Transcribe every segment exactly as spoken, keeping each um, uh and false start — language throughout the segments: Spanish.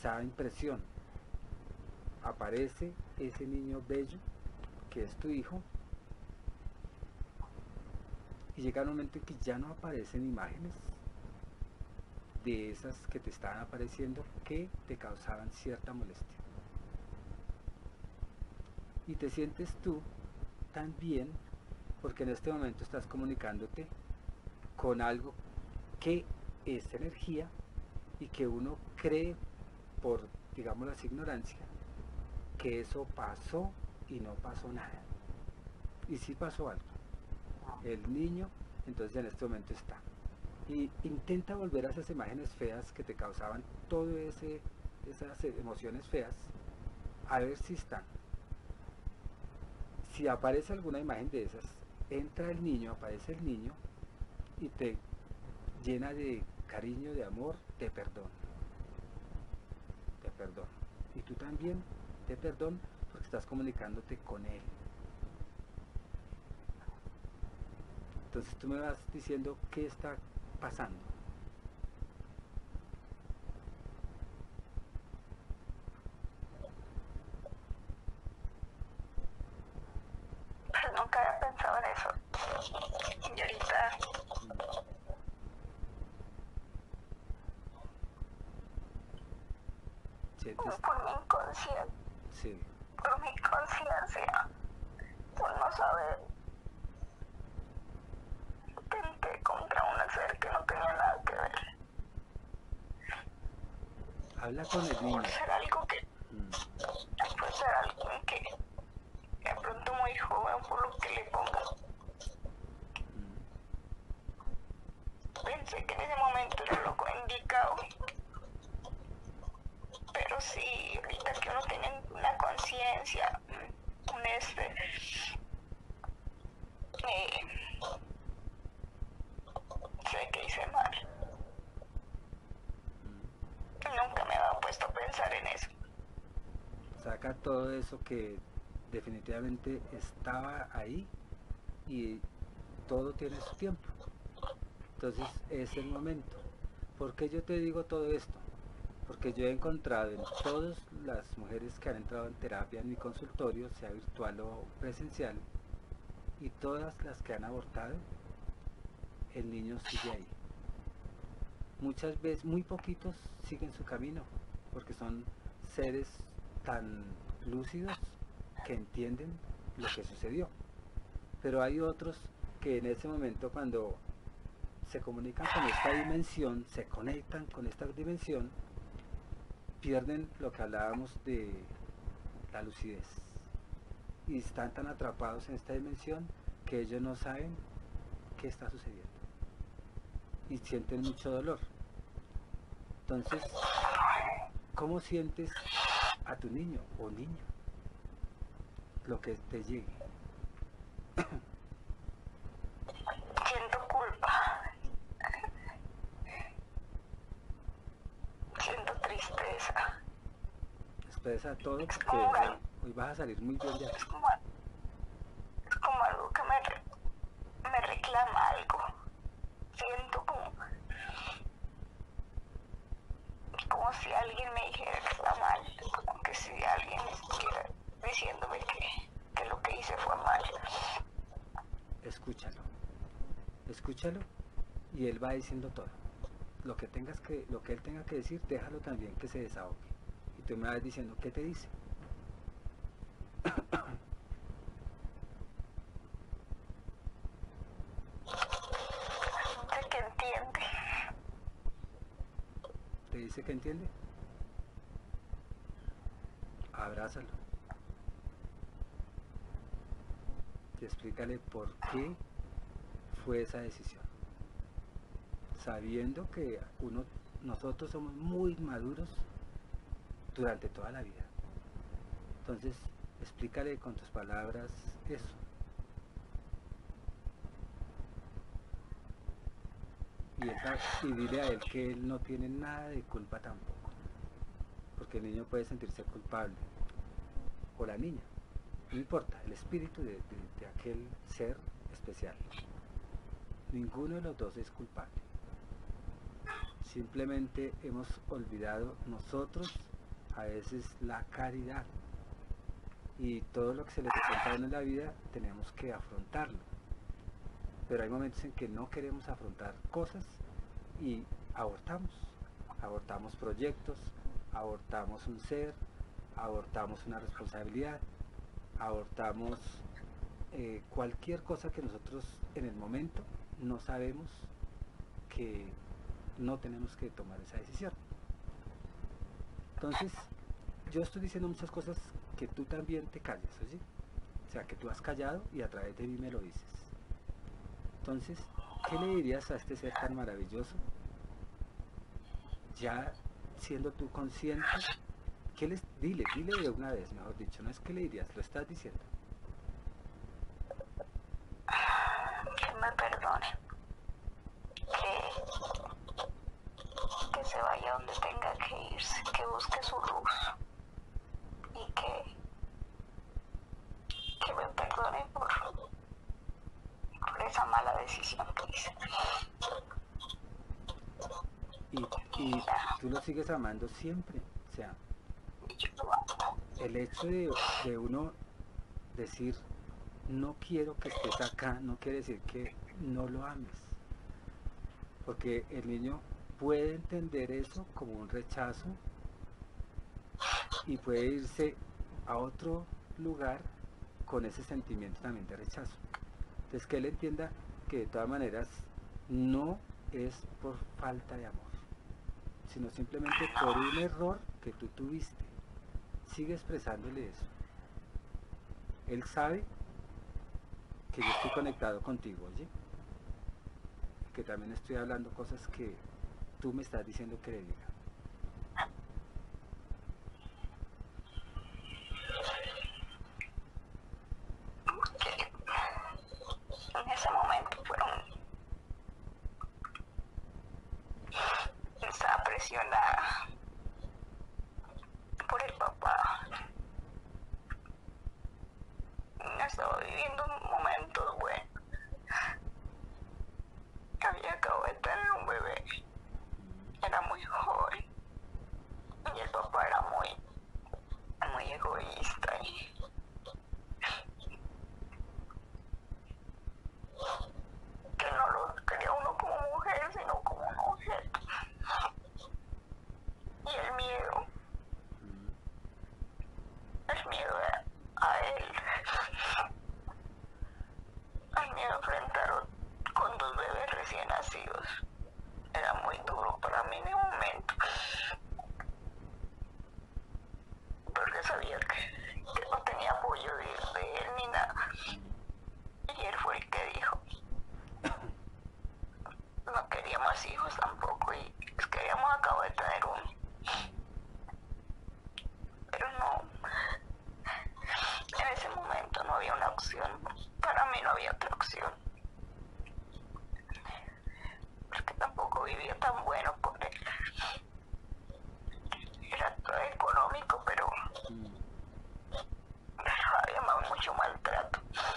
esa impresión. Aparece ese niño bello que es tu hijo y llega un momento en que ya no aparecen imágenes de esas que te estaban apareciendo que te causaban cierta molestia. Y te sientes tú tan bien porque en este momento estás comunicándote con algo que es energía y que uno cree por, digamos, la ignorancia, que eso pasó y no pasó nada. Y sí pasó algo. El niño entonces en este momento está. Y intenta volver a esas imágenes feas que te causaban todo ese, esas emociones feas, a ver si están. Si aparece alguna imagen de esas, entra el niño, aparece el niño y te llena de cariño, de amor, de perdón. De perdón. Y tú también de perdón porque estás comunicándote con él. Entonces tú me vas diciendo qué está pasando. Pero nunca había pensado en eso. Y ahorita... ¿Sientes? Por mi inconsciencia. Sí. Por mi conciencia. Por no saber. Intenté contra un ser que no tenía nada que ver. Habla con el niño. Por ser algo que... Mm. Por ser alguien que... De pronto muy joven por lo que le pongo. Mm. Pensé que en ese momento era lo indicado. Pero sí, ahorita que uno tiene una conciencia, un este... Eh, sé que hice mal. Mm. Nunca me había puesto a pensar en eso. Saca todo eso que definitivamente estaba ahí y todo tiene su tiempo. Entonces es el momento. ¿Por qué yo te digo todo esto? Porque yo he encontrado en todas las mujeres que han entrado en terapia en mi consultorio, sea virtual o presencial, y todas las que han abortado, el niño sigue ahí. Muchas veces, muy poquitos siguen su camino, porque son seres tan lúcidos que entienden lo que sucedió. Pero hay otros que en ese momento, cuando se comunican con esta dimensión, se conectan con esta dimensión, pierden lo que hablábamos de la lucidez. Y están tan atrapados en esta dimensión que ellos no saben qué está sucediendo. Y sienten mucho dolor. Entonces, ¿cómo sientes a tu niño o niño? Lo que te llegue. Siento culpa. Siento tristeza. Expresa todo Es porque como, hoy, hoy vas a salir muy bien de aquí. es como, es como algo que me, re, me reclama algo. Siento como, como si alguien me dijera que está mal. Como que si alguien estuviera diciéndome que, que lo que hice fue mal. Escúchalo. Escúchalo y él va diciendo todo. Lo que tengas que, lo que él tenga que decir, déjalo también que se desahogue. Y tú me vas diciendo qué te dice. Sé que entiende. ¿Te dice que entiende? Abrázalo. Y explícale por qué fue esa decisión. Sabiendo que uno, nosotros somos muy maduros durante toda la vida. Entonces, explícale con tus palabras eso. Y, esa, y dile a él que él no tiene nada de culpa tampoco. Porque el niño puede sentirse culpable. O la niña. No importa, el espíritu de, de, de aquel ser especial. Ninguno de los dos es culpable. Simplemente hemos olvidado nosotros a veces la caridad. Y todo lo que se le presenta a uno en la vida tenemos que afrontarlo. Pero hay momentos en que no queremos afrontar cosas y abortamos. Abortamos proyectos, abortamos un ser, abortamos una responsabilidad, abortamos eh, cualquier cosa que nosotros en el momento no sabemos que no tenemos que tomar esa decisión. Entonces, yo estoy diciendo muchas cosas que tú también te calles, ¿oye? O sea, que tú has callado y a través de mí me lo dices. Entonces, ¿qué le dirías a este ser tan maravilloso? Ya siendo tú consciente, ¿qué les, dile, dile de una vez, mejor dicho, no es que le dirías, lo estás diciendo. Que me perdone, que, que se vaya donde tenga que irse, que busque su luz y que, que me perdone por, por esa mala decisión que hice. Y, y tú lo sigues amando siempre, o sea, el hecho de, de uno decir no quiero que estés acá no quiere decir que no lo ames, porque el niño puede entender eso como un rechazo y puede irse a otro lugar con ese sentimiento también de rechazo. Entonces que él entienda que de todas maneras no es por falta de amor, sino simplemente por un error que tú tuviste. Sigue expresándole eso. Él sabe que yo estoy conectado contigo, oye, que también estoy hablando cosas que tú me estás diciendo que le diga. En ese momento fueron, estaba presionada por el papá. Estaba viviendo un momento bueno. Había acabado de tener un bebé. Era muy joven. Y el papá era muy, muy egoísta. Y que no lo quería uno como mujer, sino como un objeto. Y el miedo, el miedo a, a él, el miedo a enfrentar con dos bebés recién nacidos, era muy duro para mí en el momento. Porque sabía que, que no tenía apoyo de, de él ni nada. Y él fue el que dijo, no quería más hijos tampoco, y queríamos acabar de tener uno. Pero no, en ese momento no había una opción, para mí no había otra opción. Porque tampoco vivía tan bueno con él. Era todo económico, pero había más, mucho maltrato.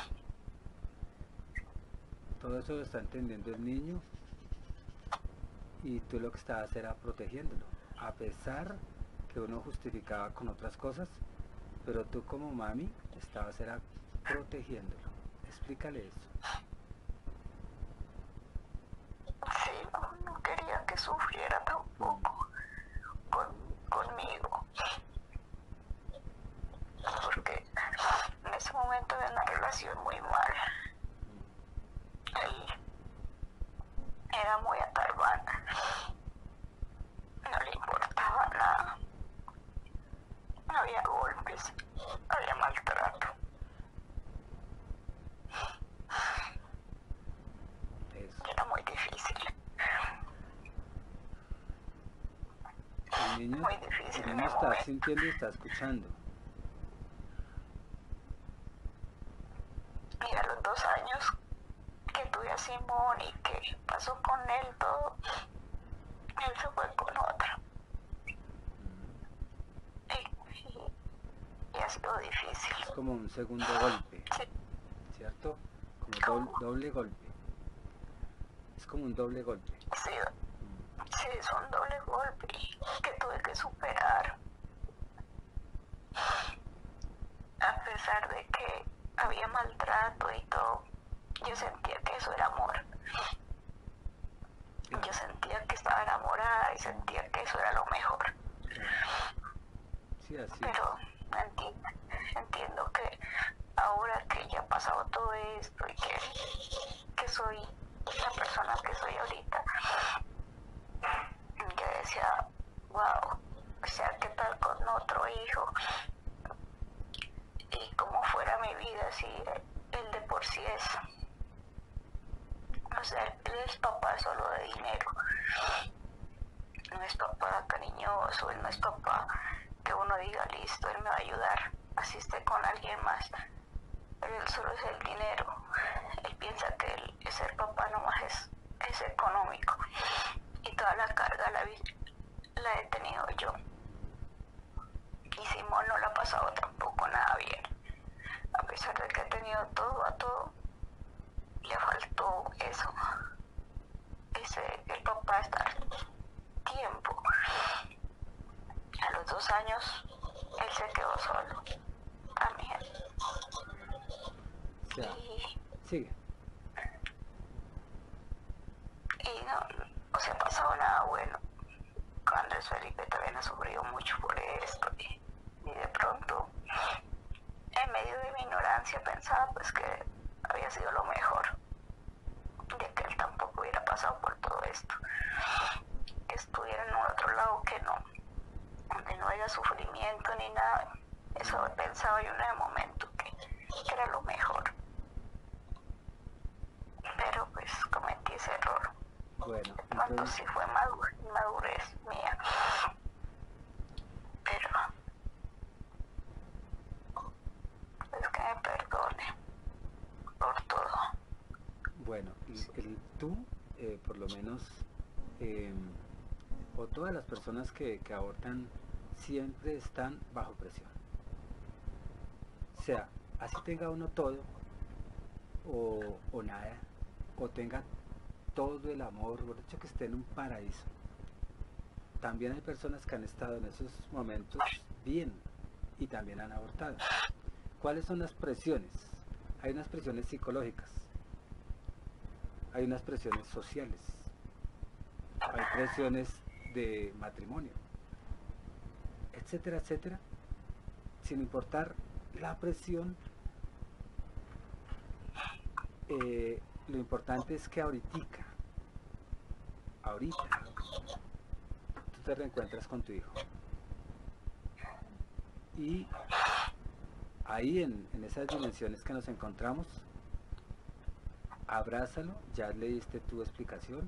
Todo eso lo está entendiendo el niño y tú lo que estabas era protegiéndolo, a pesar que uno justificaba con otras cosas, pero tú como mami estabas era protegiéndolo. Explícale eso. Sí, no, no quería que sufriera tampoco con, conmigo. Porque en ese momento había una relación muy mala. Él era muy atarbana. No le importaba nada. Había golpes, había maltrato. Eso. Era muy difícil. El niño, Muy difícil el en niño el está momento. sintiendo y está escuchando. Y a los dos años que tuve a Simón y que pasó con él todo, él se fue con otra. Y, y, y ha sido difícil. Es como un segundo golpe, Sí, ¿cierto? Como doble, doble golpe. Es como un doble golpe. sí, sí, es un doble golpe que tuve que superar. pesar de que había maltrato y todo, yo sentía que eso era amor. Yo sentía que estaba enamorada y sentía que eso era lo mejor. Sí, así Pero enti entiendo que ahora que ya ha pasado todo esto y que, que soy la persona que soy ahorita, yo decía, wow, o sea, ¿qué tal con otro hijo? Y como fuera mi vida si él de por sí es. O sea, él es papá solo de dinero. No es papá cariñoso, él no es papá que uno diga, listo, él me va a ayudar, así esté con alguien más. Pero él solo es el dinero. Él piensa que él, ser papá nomás es, es económico. Y toda la carga la, la he tenido yo. Y Simón no la ha pasado tampoco nada bien. A pesar de que ha tenido todo a todo, le faltó eso. Ese, el papá estar tiempo. A los dos años, él se quedó solo. También. o sea, Y, sigue. y no, no se ha pasado nada bueno. Cuando es Felipe también ha sufrido mucho por esto. Y, y de pronto, en medio de mi ignorancia, pensaba pues que había sido lo mejor. De que él tampoco hubiera pasado por todo esto. Que estuviera en un otro lado que no. Donde no haya sufrimiento ni nada. Eso pensaba yo en el momento, que, que era lo mejor. Pero pues cometí ese error. Bueno, De pronto entonces, sí fue madurez, madurez mía. Pero es que me perdone por todo. bueno, el, el- tú, eh, por lo menos, eh, o todas las personas que, que abortan, siempre están bajo presión. O sea, así tenga uno todo, o, o nada, o tenga todo el amor, por hecho que esté en un paraíso. También hay personas que han estado en esos momentos bien y también han abortado. ¿Cuáles son las presiones? Hay unas presiones psicológicas, hay unas presiones sociales, hay presiones de matrimonio, etcétera, etcétera, sin importar la presión. Eh, lo importante es que ahorita, ahorita, tú te reencuentras con tu hijo. Y ahí en, en esas dimensiones que nos encontramos, abrázalo, ya le diste tu explicación,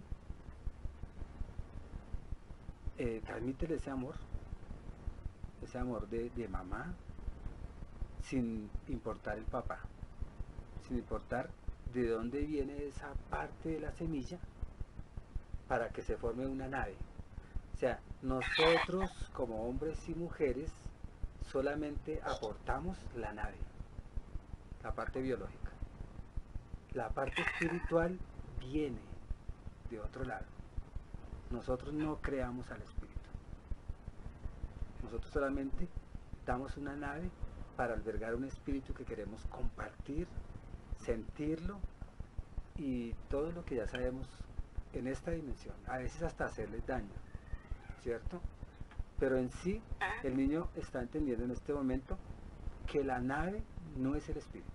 eh, transmítele ese amor, ese amor de, de mamá, sin importar el papá, sin importar de dónde viene esa parte de la semilla para que se forme una nave. O sea, nosotros como hombres y mujeres solamente aportamos la nave, la parte biológica. La parte espiritual viene de otro lado. Nosotros no creamos al espíritu. Nosotros solamente damos una nave para albergar un espíritu que queremos compartir, sentirlo y todo lo que ya sabemos en esta dimensión. A veces hasta hacerles daño, ¿cierto? Pero en sí, el niño está entendiendo en este momento que la nave no es el espíritu.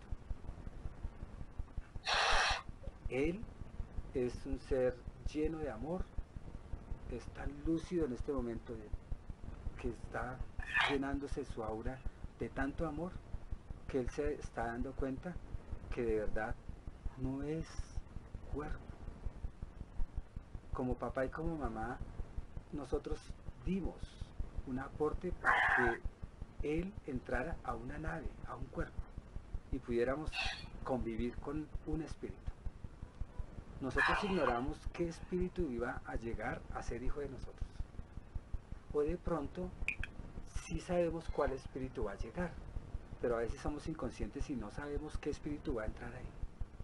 Él es un ser lleno de amor, es tan lúcido en este momento de, que está llenándose su aura de tanto amor que él se está dando cuenta que de verdad no es cuerpo. Como papá y como mamá, nosotros dimos un aporte para que él entrara a una nave, a un cuerpo, y pudiéramos convivir con un espíritu. Nosotros ignoramos qué espíritu iba a llegar a ser hijo de nosotros. O de pronto sí sabemos cuál espíritu va a llegar, pero a veces somos inconscientes y no sabemos qué espíritu va a entrar ahí.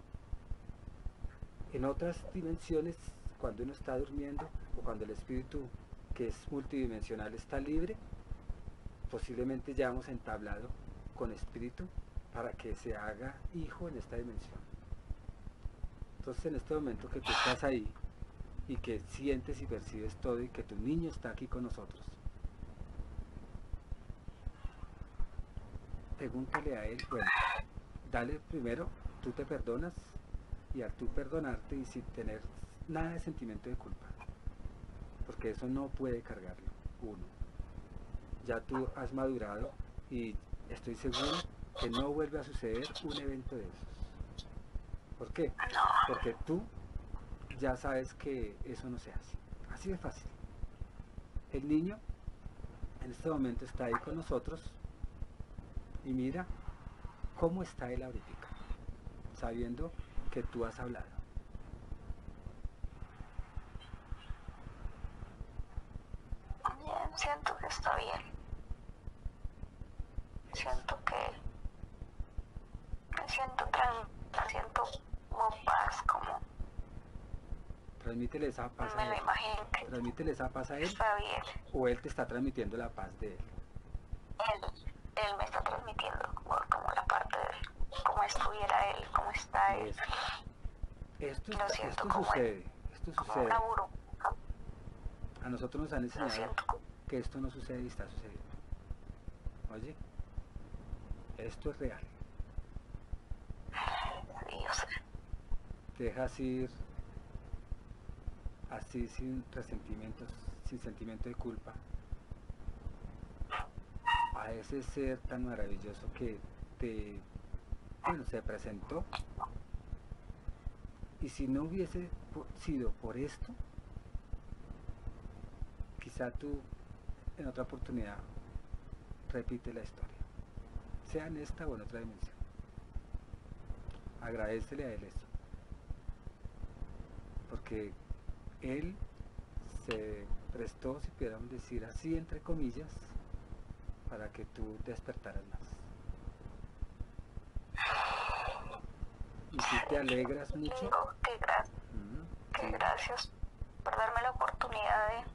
En otras dimensiones, cuando uno está durmiendo o cuando el espíritu que es multidimensional está libre, posiblemente ya hemos entablado con espíritu para que se haga hijo en esta dimensión. Entonces en este momento que tú estás ahí y que sientes y percibes todo y que tu niño está aquí con nosotros, pregúntale a él, bueno, dale primero, tú te perdonas y al tú perdonarte y sin tener nada de sentimiento de culpa, porque eso no puede cargarlo, uno. Ya tú has madurado y estoy seguro que no vuelve a suceder un evento de esos. ¿Por qué? Porque tú ya sabes que eso no se hace. Así de fácil. El niño en este momento está ahí con nosotros y mira cómo está él ahorita, sabiendo que tú has hablado. Bien, siento que está bien. Siento que me siento tranquila, siento como paz, como Transmítele esa paz me a lo él. imagino que Transmítele esa paz a él, está bien. o él te está transmitiendo la paz de él. Él, él me está transmitiendo como, como la parte de cómo estuviera él, cómo está él. Eso. Esto, Lo está- siento esto como sucede, esto Como sucede. una burbuja. A nosotros nos han Lo enseñado siento como... que esto no sucede y está sucediendo. Oye, esto es real. Sí, yo sé. Te dejas ir así sin resentimientos, sin sentimiento de culpa, a ese ser tan maravilloso que te, bueno, se presentó. Y si no hubiese po- sido por esto, quizá tú en otra oportunidad repite la historia, sea en esta o en otra dimensión. Agradécele a él eso, porque él se prestó, si pudiéramos decir así, entre comillas, para que tú despertaras más. Y si te alegras Le mucho, digo que, gra mm, que sí, gracias por darme la oportunidad de,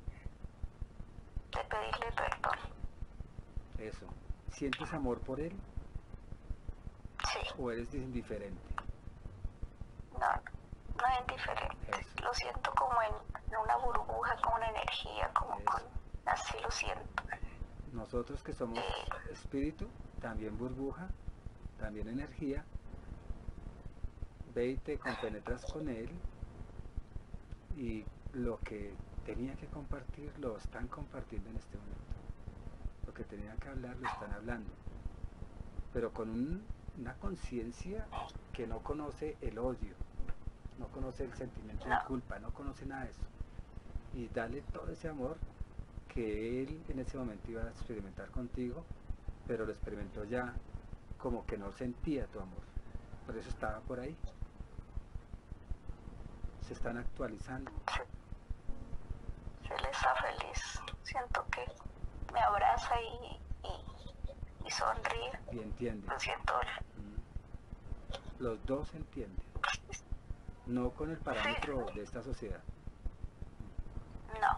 de pedirle perdón. eso. ¿Sientes amor por él Sí, o eres indiferente? no, no es indiferente. Eso. Lo siento como en, en una burbuja, como una energía, como Eso. con... Así lo siento. Nosotros que somos espíritu, también burbuja, también energía, ve y te compenetras con él y lo que tenía que compartir lo están compartiendo en este momento. Lo que tenían que hablar lo están hablando, pero con un- una conciencia que no conoce el odio, no conoce el sentimiento de No. culpa, no conoce nada de eso. Y dale todo ese amor que él en ese momento iba a experimentar contigo, pero lo experimentó ya como que no sentía tu amor. Por eso estaba por ahí. Se están actualizando. Él está feliz. Siento que me abraza y, y, y sonríe. Y entiende. Lo siento. Mm. Los dos entienden. No con el parámetro de esta sociedad. No.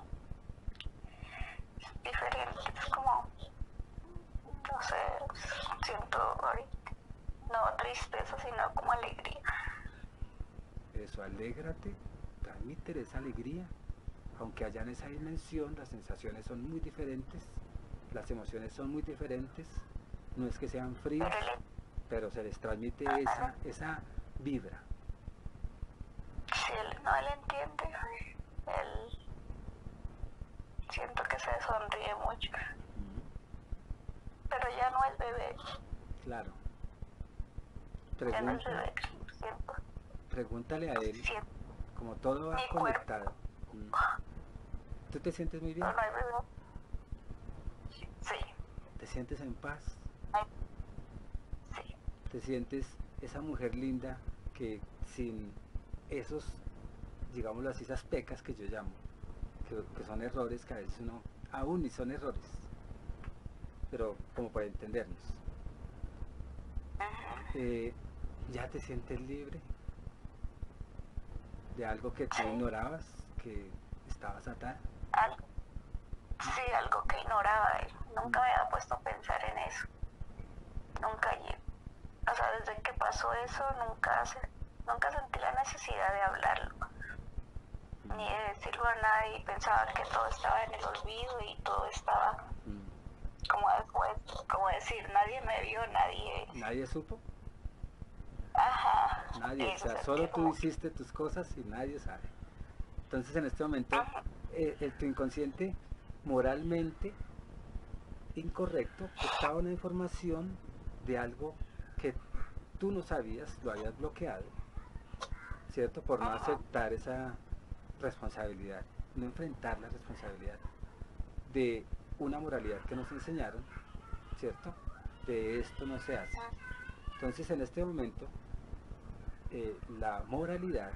Es diferente. Es como, no sé, siento ahorita, no tristeza, sino como alegría. Eso, alégrate, transmite esa alegría. Aunque allá en esa dimensión las sensaciones son muy diferentes, las emociones son muy diferentes, no es que sean frías, Pero él, pero se les transmite esa, esa vibra. si él no él entiende, él siento que se sonríe mucho. Mm, Pero ya no es bebé, claro. ya no es Pregunta, bebé. Siento, pregúntale a él, siento, como todo va Mi cuerpo. conectado. Mm. ¿Tú te sientes muy bien? no, no hay bebé. Sí, ¿Te sientes en paz? sí, ¿Te sientes esa mujer linda que sin esos, digámoslo así, esas pecas que yo llamo, que, que son errores que a veces uno, aún ni son errores, pero como para entendernos, eh, ya te sientes libre de algo que tú Sí. ignorabas, que estabas atada? algo, sí, algo que ignoraba él. Nunca me había puesto a pensar en eso. Nunca, lle- o sea, desde que pasó eso nunca, se, nunca sentí la necesidad de hablarlo, Mm. ni de decirlo a nadie. Pensaba que todo estaba en el olvido y todo estaba Mm. como después, como decir, nadie me vio, nadie, ¿Nadie supo? ajá, Nadie, o y lo sea, sentí solo tú como, hiciste tus cosas y nadie sabe. Entonces en este momento ajá, eh, el, tu inconsciente moralmente incorrecto captaba una información de algo que tú no sabías, lo habías bloqueado, ¿cierto? Por no ajá, aceptar esa responsabilidad, no enfrentar la responsabilidad de una moralidad que nos enseñaron, ¿cierto? De esto no se hace. ajá, Entonces en este momento eh, la moralidad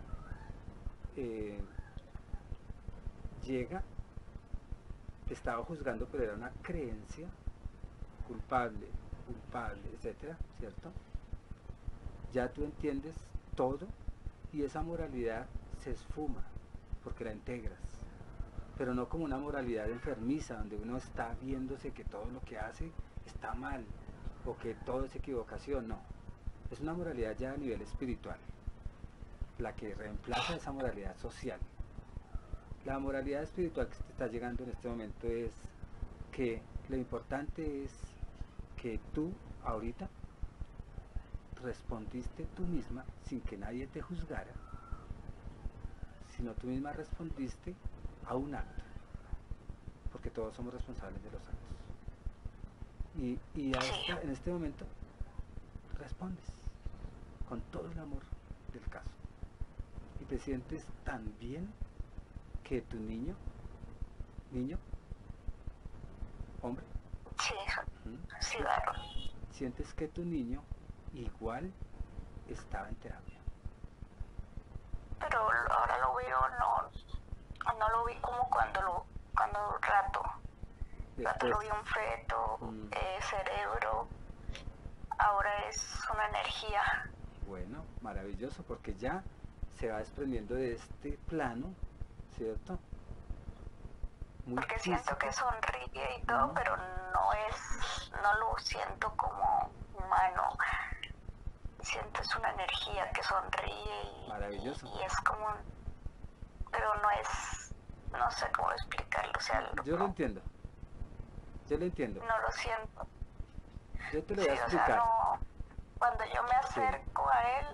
eh, llega, te estaba juzgando, pero era una creencia culpable, culpable, etcétera, ¿cierto? Ya tú entiendes todo y esa moralidad se esfuma porque la integras, pero no como una moralidad enfermiza donde uno está viéndose que todo lo que hace está mal o que todo es equivocación, no. Es una moralidad ya a nivel espiritual, la que reemplaza esa moralidad social. La moralidad espiritual que te está llegando en este momento es que lo importante es que tú ahorita respondiste tú misma sin que nadie te juzgara, sino tú misma respondiste a un acto, porque todos somos responsables de los actos. Y, y a sí, esta, en este momento respondes con todo el amor del caso. Y te sientes tan bien que tu niño, niño, hombre, sí, ¿m? cigarro. sientes que tu niño igual estaba en terapia. Pero ahora lo veo, no, no lo vi como cuando lo, cuando rato, rato Después, lo vi un feto, mm, eh, cerebro, ahora es una energía, bueno, maravilloso, porque ya se va desprendiendo de este plano, ¿cierto? Muy porque siento que físico. sonríe y todo, Mm, pero no es, no lo siento como humano, siento es una energía que sonríe y, maravilloso. y es como, un- pero no es, no sé cómo explicarlo, o sea, Yo lo no, entiendo, yo lo entiendo. no lo siento. Yo te lo Sí, voy a o sea, explicar. no, cuando yo me Sí, acerco a él,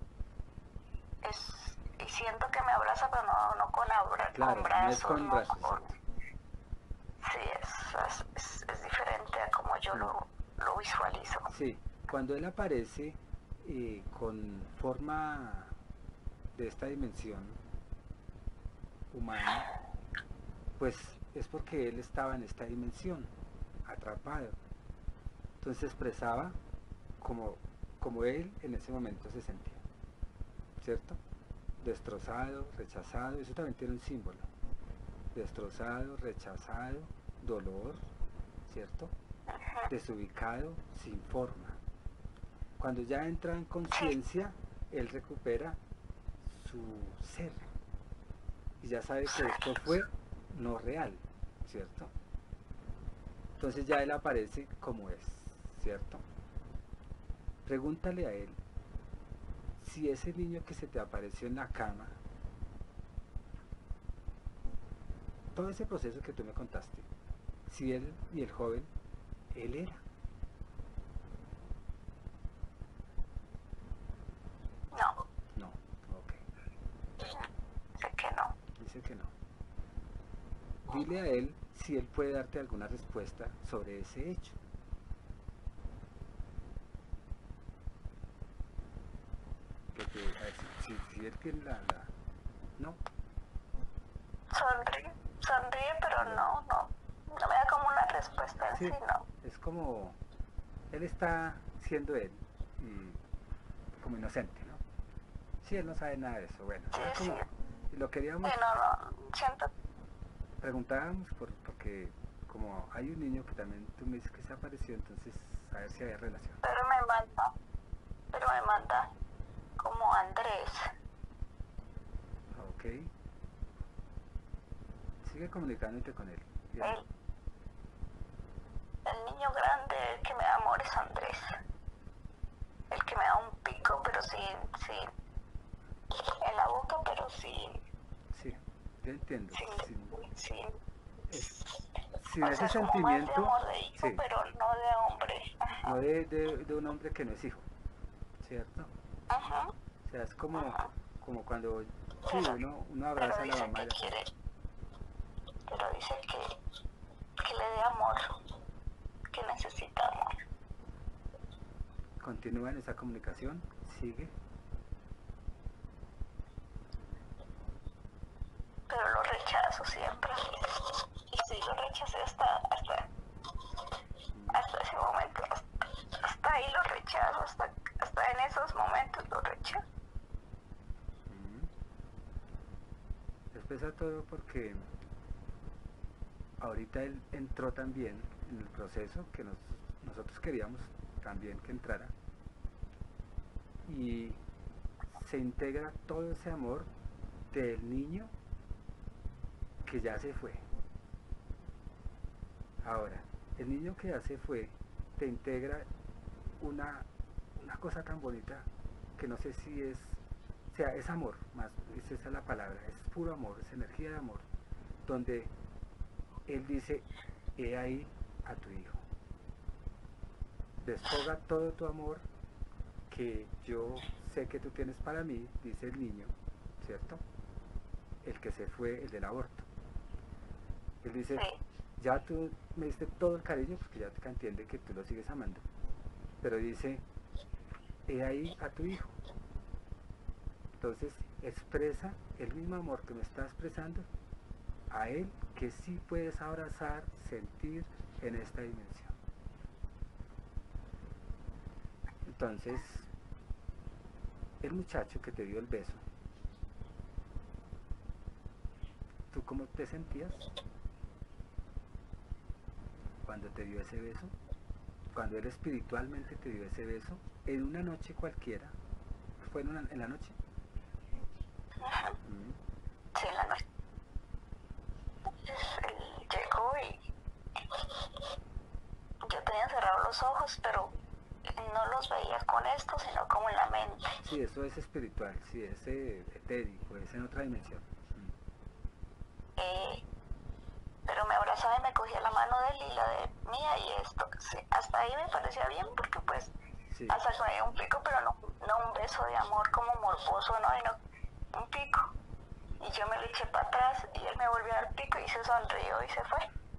es, y siento que me abraza, pero no, no con, abra, con claro, no es brazos, con no brazos, con... exacto. Sí, es, es, es, es diferente a como yo Mm, lo, lo visualizo. sí, cuando él aparece eh, con forma de esta dimensión humana, pues es porque él estaba en esta dimensión, atrapado. Entonces expresaba como, como él en ese momento se sentía, ¿cierto? Destrozado, rechazado, eso también tiene un símbolo. Destrozado, rechazado, dolor, ¿cierto? Ujú. Desubicado, sin forma. Cuando ya entra en Sí, conciencia, él recupera su ser y ya sabe que esto fue no real, ¿cierto? Entonces ya él aparece como es, ¿cierto? Pregúntale a él si ese niño que se te apareció en la cama, todo ese proceso que tú me contaste, si él y el joven, él era. no, No, ok, sé que no. dice que no. Dile a él si él puede darte alguna respuesta sobre ese hecho. Que te, a ver, si, si, si él tiene la, la... No, Sonríe, sonríe, pero bueno. no, no, no me da como una respuesta en Sí, sí, no. es como, él está siendo él y como inocente, ¿no? Sí, él no sabe nada de eso, bueno, Sí, era sí, como, y lo sí, queríamos, no, no, siento, preguntábamos por, porque como hay un niño que también tú me dices que se apareció, entonces a ver si hay relación. pero me manda, pero me manda como Andrés, Ok, sigue comunicándote con él. Bien. el, el niño grande que me da amor es Andrés. sin, en la boca, pero sin, Sí, yo entiendo. sin, Sin, sin, es- sin o ese sea, como más de sentimiento, amor de hijo, sí, pero no de hombre. Ajá, no de, de, de un hombre que no es hijo, ¿cierto? ajá, O sea, es como, ajá. como cuando, sí, Pero, uno, uno pero abraza a la dice mamá. que y la- quiere, pero dice que, que le dé amor, que necesita amor. Continúa en esa comunicación, sigue. Pero lo rechazo siempre. Y sí, lo rechacé hasta, hasta, hasta ese momento. Hasta, hasta ahí lo rechazo, hasta, hasta en esos momentos lo rechazo. Mm. Después a todo porque ahorita él entró también en el proceso que nos, nosotros queríamos también que entrara y se integra todo ese amor del niño que ya se fue. Ahora, el niño que ya se fue te integra una, una cosa tan bonita que no sé si es, o sea, es amor, más, es esa la palabra, es puro amor, es energía de amor, donde él dice, he ahí a tu hijo. Desfoga todo tu amor que yo sé que tú tienes para mí, dice el niño, ¿cierto? El que se fue, el del aborto. Él dice, Sí, ya tú me diste todo el cariño, porque ya te entiende que tú lo sigues amando. Pero dice, he ahí a tu hijo. Entonces expresa el mismo amor que me está expresando a él, que sí puedes abrazar, sentir en esta dimensión. Entonces, el muchacho que te dio el beso, ¿tú cómo te sentías cuando te dio ese beso? Cuando él espiritualmente te dio ese beso, en una noche cualquiera, ¿fue en, una, en la noche? ajá. Mm. Sí, en la noche. Él llegó y yo tenía cerrados los ojos, pero no los veía con esto, sino como en la mente. Sí, eso es espiritual, sí, es eh, etérico, es en otra dimensión. Mm. Eh, pero me abrazaba y me cogía la mano de él y la de mía y esto. Sí, hasta ahí me parecía bien porque pues Sí. hasta que me dio un pico, pero no, no un beso de amor como morboso, no, sino un pico. Y yo me lo eché para atrás y él me volvió a dar pico y se sonrió y se fue.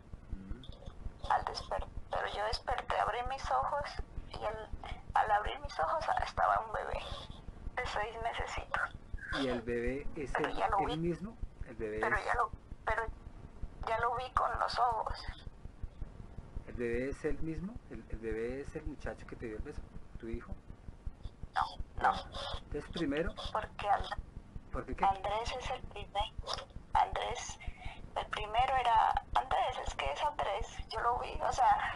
Mm. Al despertar, pero yo desperté, abrí mis ojos y él, al abrir mis ojos estaba un bebé de seis mesecitos. ¿Y el bebé es Pero el, ya lo el vi, mismo? El bebé pero es, ya lo, pero ya lo vi con los ojos. el bebé es el mismo, el, el bebé es el muchacho que te dio el beso, tu hijo. No, no, Entonces primero, porque And- ¿por qué qué? Andrés es el primer, Andrés, el primero era Andrés, es que es Andrés, yo lo vi, o sea,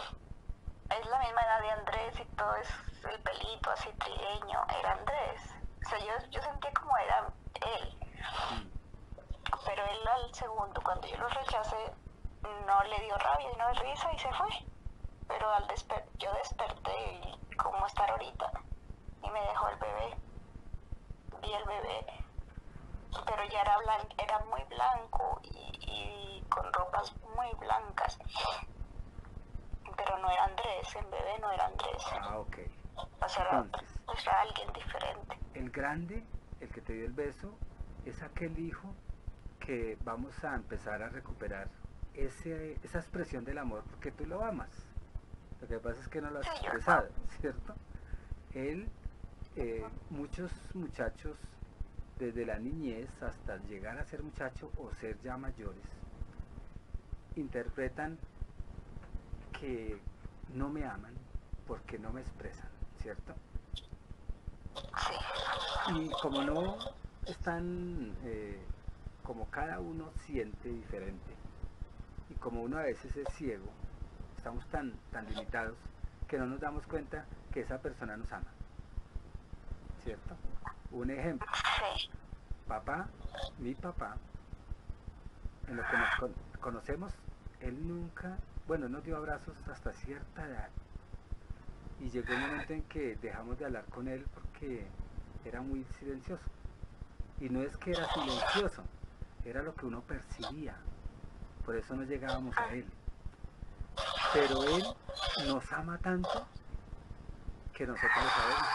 es la misma edad de Andrés y todo es el pelito así trigueño, era Andrés. O sea, yo, yo sentía como era él, Mm. pero él al segundo, cuando yo lo rechacé, no le dio rabia, sino de risa y se fue. Pero al desper yo desperté y como estar ahorita, y me dejó el bebé. Vi el bebé, pero ya era, blan era muy blanco y, y con ropas muy blancas. Pero no era Andrés, el bebé no era Andrés. Ah, ok. O sea, era, Entonces, era alguien diferente. el grande, el que te dio el beso, es aquel hijo que vamos a empezar a recuperar ese, esa expresión del amor, porque tú lo amas. Lo que pasa es que no lo has Sí, yo lo expresado, ¿cierto? Él, eh, muchos muchachos, desde la niñez hasta llegar a ser muchacho o ser ya mayores, interpretan que no me aman porque no me expresan, ¿cierto? Sí, Y como no están, eh, como cada uno siente diferente, y como uno a veces es ciego, estamos tan, tan limitados que no nos damos cuenta que esa persona nos ama, ¿cierto? Un ejemplo, sí, papá, mi papá, en lo que nos con- conocemos, él nunca, bueno, nos dio abrazos hasta cierta edad, y llegó un momento en que dejamos de hablar con él porque era muy silencioso. Y no es que era silencioso, era lo que uno percibía. Por eso no llegábamos a él. Pero él nos ama tanto que nosotros lo sabemos.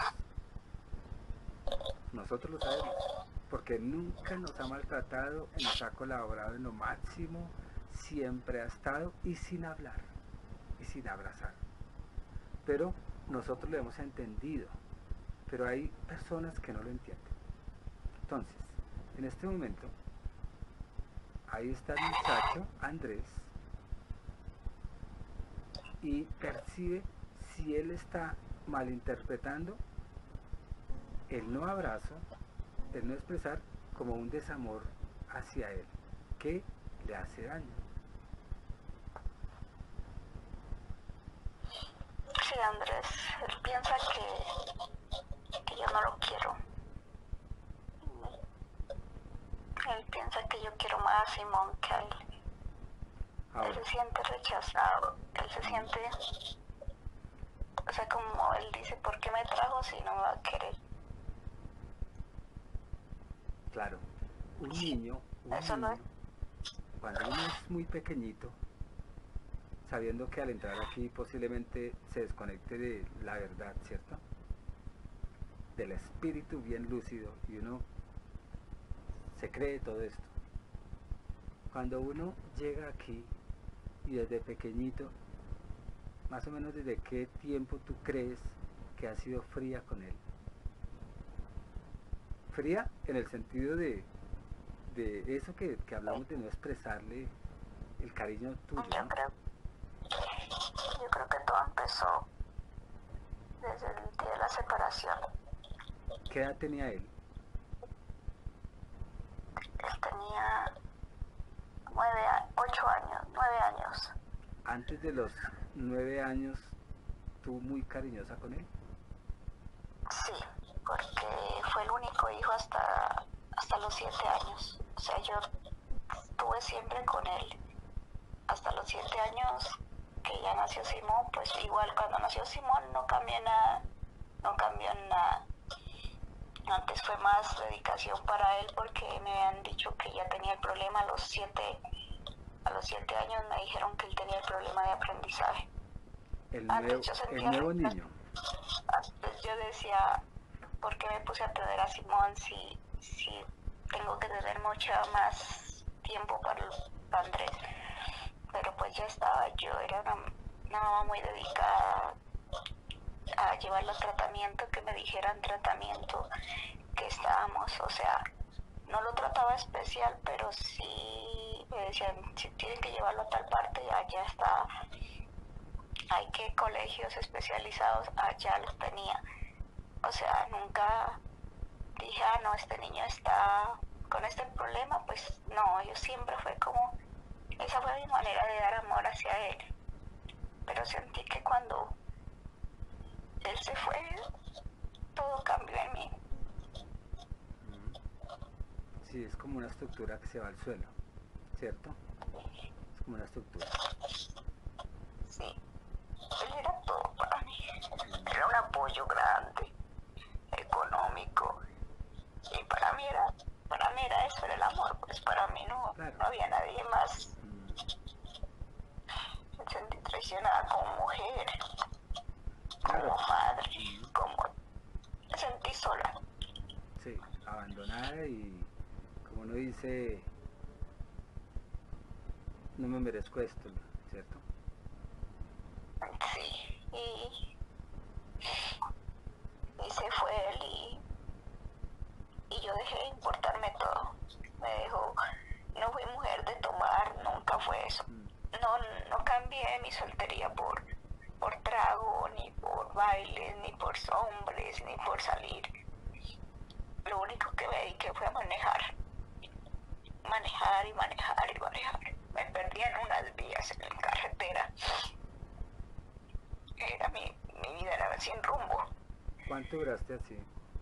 Nosotros lo sabemos. Porque nunca nos ha maltratado, nos ha colaborado en lo máximo, siempre ha estado y sin hablar y sin abrazar. Pero nosotros lo hemos entendido. Pero hay personas que no lo entienden. Entonces, en este momento, ahí está el muchacho, Andrés, y percibe si él está malinterpretando el no abrazo, el no expresar como un desamor hacia él, que le hace daño. Sí, Andrés, él piensa que, que yo no lo quiero. Él piensa que yo quiero más a Simón que a él. Ahora. Él se siente rechazado, él se siente, o sea, como él dice, ¿por qué me trajo si no me va a querer? Claro, un niño, un Eso niño, no es. Cuando uno es muy pequeñito, sabiendo que al entrar aquí posiblemente se desconecte de la verdad, ¿cierto? Del espíritu bien lúcido, y uno se cree todo esto. Cuando uno llega aquí y desde pequeñito, más o menos desde qué tiempo tú crees que has sido fría con él. Fría en el sentido de, de eso que, que hablamos de no expresarle el cariño tuyo, Yo ¿no? creo, yo creo que todo empezó desde el día de la separación. ¿Qué edad tenía él? Él tenía nueve, ocho años, nueve años. Antes de los nueve años, ¿tú muy cariñosa con él? Sí, porque fue el único hijo hasta, hasta los siete años. O sea, yo estuve siempre con él. Hasta los siete años que ya nació Simón, pues igual cuando nació Simón no cambió nada, no cambió nada. Antes fue más dedicación para él porque me han dicho que ya tenía el problema a los siete, a los siete años me dijeron que él tenía el problema de aprendizaje. El nuevo, el nuevo niño. Antes yo decía, ¿por qué me puse a tener a Simón si, si tengo que tener mucho más tiempo para, para Andrés? Pero pues ya estaba, yo era una, una mamá muy dedicada a llevarlo a tratamiento, que me dijeran tratamiento, que estábamos, o sea, no lo trataba especial, pero sí me decían, si tienen que llevarlo a tal parte, allá está, hay que colegios especializados, allá los tenía. O sea, nunca dije, ah, no, este niño está con este problema, pues no, yo siempre fue como, esa fue mi manera de dar amor hacia él. Pero sentí que cuando él se fue, todo cambió en mí. Sí, es como una estructura que se va al suelo, ¿cierto? Es como una estructura. Sí, él era todo para mí. Era un apoyo grande, económico. Y para mí era, para mí era eso, era el amor, pues para mí no, Claro. no había nadie más. Mm. Me sentí traicionada como mujer, Claro. como madre, Mm. como... Me sentí sola. Sí, abandonada y como uno dice, no me merezco esto, ¿cierto? Sí, y, y se fue él y, y yo dejé de importarme todo. Me dejó, no fui mujer de tomar, nunca fue eso. Mm. No, no cambié mi soltería por, por trago, ni por bailes, ni por hombres, ni por salir. Lo único que me dediqué fue a manejar. Manejar y manejar y manejar. Me perdí en unas vías en la carretera. Era mi, mi vida era sin rumbo. ¿Cuánto duraste así?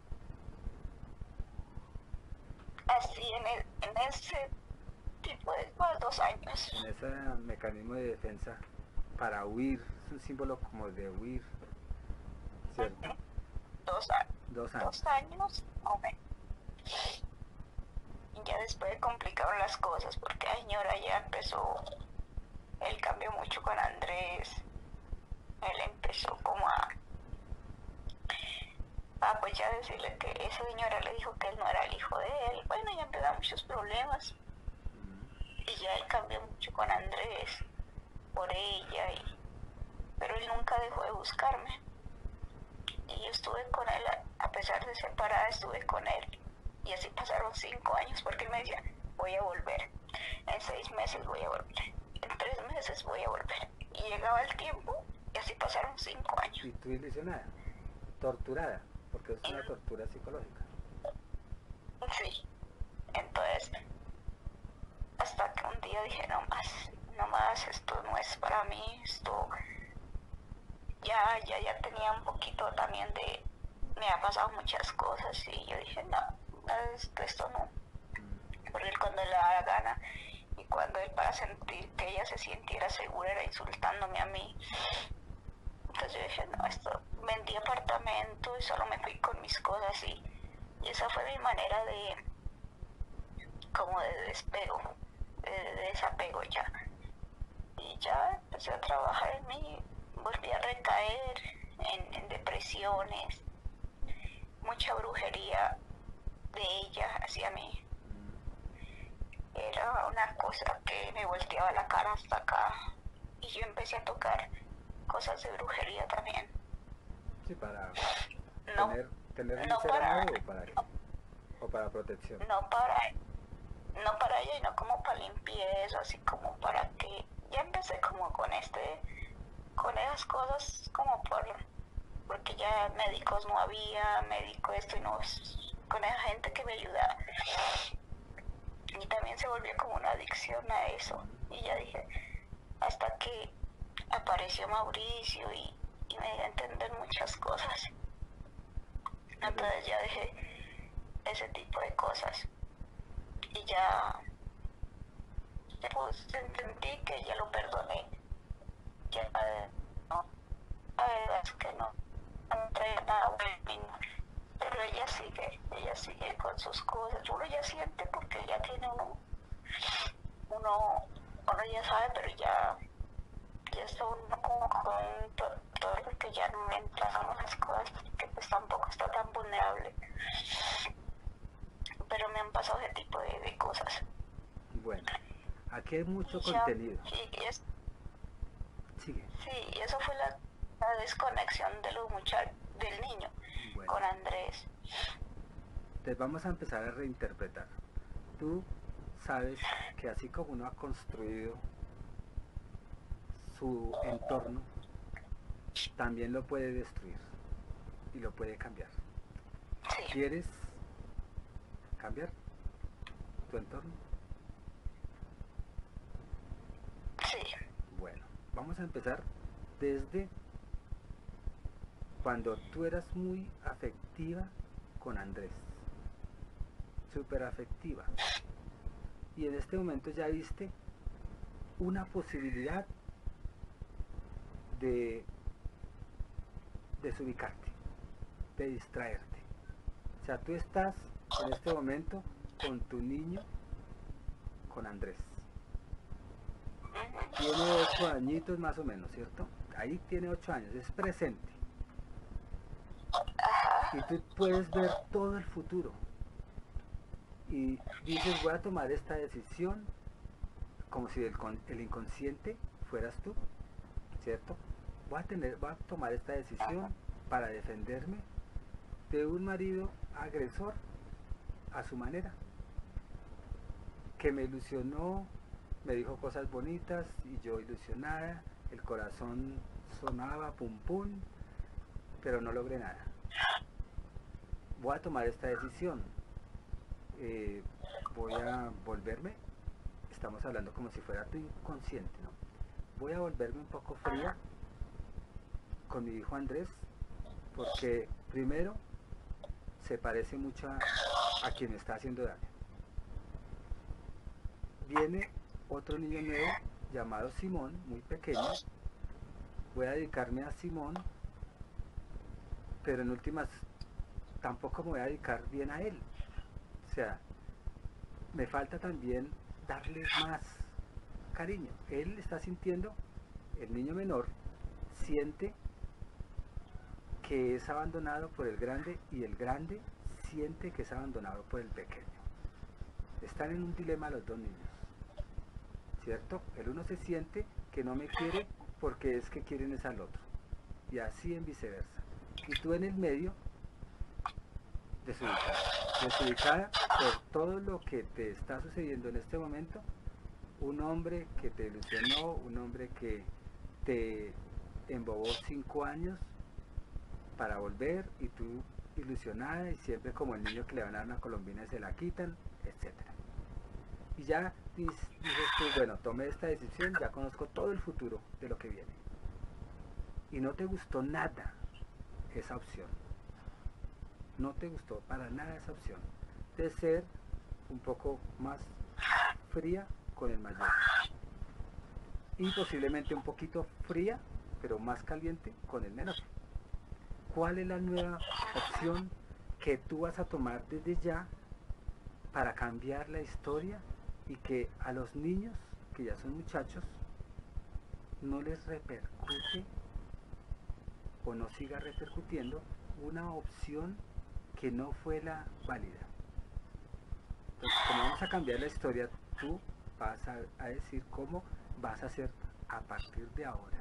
Así en, el, en ese tipo de más dos años. En ese mecanismo de defensa para huir, es un símbolo como de huir, ¿cierto? Dos años. Dos años. dos años, o menos. Y ya después complicaron las cosas porque la señora ya empezó, él cambió mucho con Andrés, él empezó como a, a pues ya decirle que esa señora le dijo que él no era el hijo de él, bueno, ya empezaron muchos problemas, y ya él cambió mucho con Andrés, por ella, y, pero él nunca dejó de buscarme, y yo estuve con él, a, a pesar de separada, estuve con él. Y así pasaron cinco años porque él me decía, voy a volver, en seis meses voy a volver, en tres meses voy a volver. Y llegaba el tiempo y así pasaron cinco años. ¿Y tú ilusionada? Torturada, porque es una tortura psicológica. Sí, entonces, hasta que un día dije, no más, no más, esto no es para mí, esto ya, ya, ya tenía un poquito también de, me ha pasado muchas cosas y yo dije, no. Esto, esto no, porque él cuando le da la gana y cuando él para sentir que ella se sintiera segura era insultándome a mí. Entonces yo dije, no, esto, vendí apartamento y solo me fui con mis cosas y, y esa fue mi manera de, como de despego, de, de desapego ya. Y ya empecé a trabajar en mí, volví a recaer en, en depresiones, mucha brujería de ella hacia mí. Era una cosa que me volteaba la cara hasta acá y yo empecé a tocar cosas de brujería también. Sí, para no, tener, tener no un ser para, amado o para, no, o para protección. No para, no para ella, y no como para limpieza, así como para que ya empecé como con este, con esas cosas como por, porque ya médicos no había, médico esto y no, con esa gente que me ayudaba. Y también se volvió como una adicción a eso. Y ya dije, hasta que apareció Mauricio y, y me dio a entender muchas cosas. Entonces ya dejé ese tipo de cosas. Y ya, pues entendí que ya lo perdoné. Ya no, la verdad es que no, no trae nada bueno. Pero ella sigue, ella sigue con sus cosas. Uno ya siente porque ya tiene uno, uno, uno ya sabe, pero ya, ya está uno como con todo lo que ya no entra en las cosas, que pues tampoco está tan vulnerable. Pero me han pasado ese tipo de, de cosas. Bueno, aquí hay mucho y contenido. Ya, y, y es, Sigue. Sí, y eso fue la, la desconexión de los muchachos, del niño. Bueno. Con Andrés. Entonces vamos a empezar a reinterpretar. Tú sabes que así como uno ha construido su entorno, también lo puede destruir y lo puede cambiar. Sí. ¿Quieres cambiar tu entorno? Sí. Bueno, vamos a empezar desde cuando tú eras muy afectiva con Andrés, súper afectiva, y en este momento ya viste una posibilidad de desubicarte, de distraerte. O sea, tú estás en este momento con tu niño, con Andrés. Tiene ocho añitos más o menos, ¿cierto? Ahí tiene ocho años, es presente. Y tú puedes ver todo el futuro. Y dices, voy a tomar esta decisión, como si el, el inconsciente fueras tú, ¿cierto? Voy a, tener, voy a tomar esta decisión para defenderme de un marido agresor a su manera, que me ilusionó, me dijo cosas bonitas y yo ilusionada, el corazón sonaba pum pum, pero no logré nada. Voy a tomar esta decisión, eh, voy a volverme, estamos hablando como si fuera tu inconsciente, ¿no? Voy a volverme un poco fría con mi hijo Andrés, porque primero se parece mucho a, a quien me está haciendo daño. Viene otro niño nuevo llamado Simón, muy pequeño. Voy a dedicarme a Simón, pero en últimas tampoco me voy a dedicar bien a él. O sea, me falta también darle más cariño. Él está sintiendo, el niño menor siente que es abandonado por el grande y el grande siente que es abandonado por el pequeño. Están en un dilema los dos niños, ¿cierto? El uno se siente que no me quiere porque es que quieren es al otro, y así en viceversa. Y tú en el medio, desubicada, desubicada por todo lo que te está sucediendo en este momento. Un hombre que te ilusionó, un hombre que te embobó cinco años para volver, y tú ilusionada y siempre como el niño que le van a dar una colombina y se la quitan, etcétera. Y ya dices tú, bueno, tomé esta decisión, ya conozco todo el futuro de lo que viene. Y no te gustó nada esa opción. No te gustó para nada esa opción de ser un poco más fría con el mayor. Y posiblemente un poquito fría, pero más caliente con el menor. ¿Cuál es la nueva opción que tú vas a tomar desde ya para cambiar la historia y que a los niños, que ya son muchachos, no les repercute o no siga repercutiendo una opción que no fue la válida? Entonces, como vamos a cambiar la historia, tú vas a, a decir cómo vas a hacer a partir de ahora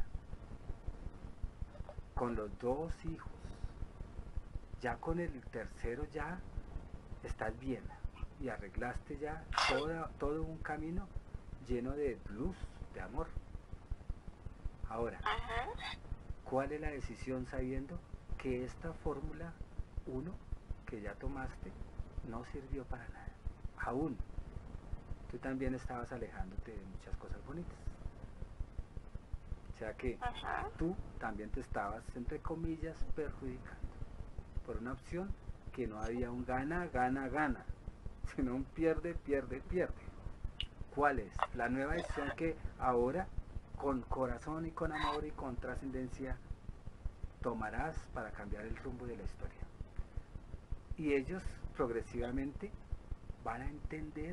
con los dos hijos. Ya con el tercero ya estás bien y arreglaste ya toda, todo un camino lleno de luz, de amor. Ahora, ¿cuál es la decisión sabiendo que esta fórmula uno que ya tomaste no sirvió para nada? Aún tú también estabas alejándote de muchas cosas bonitas. O sea que Ajá. tú también te estabas, entre comillas, perjudicando por una opción que no había un gana, gana, gana, sino un pierde, pierde, pierde. ¿Cuál es? La nueva decisión que ahora, con corazón y con amor y con trascendencia, tomarás para cambiar el rumbo de la historia. Y ellos progresivamente van a entender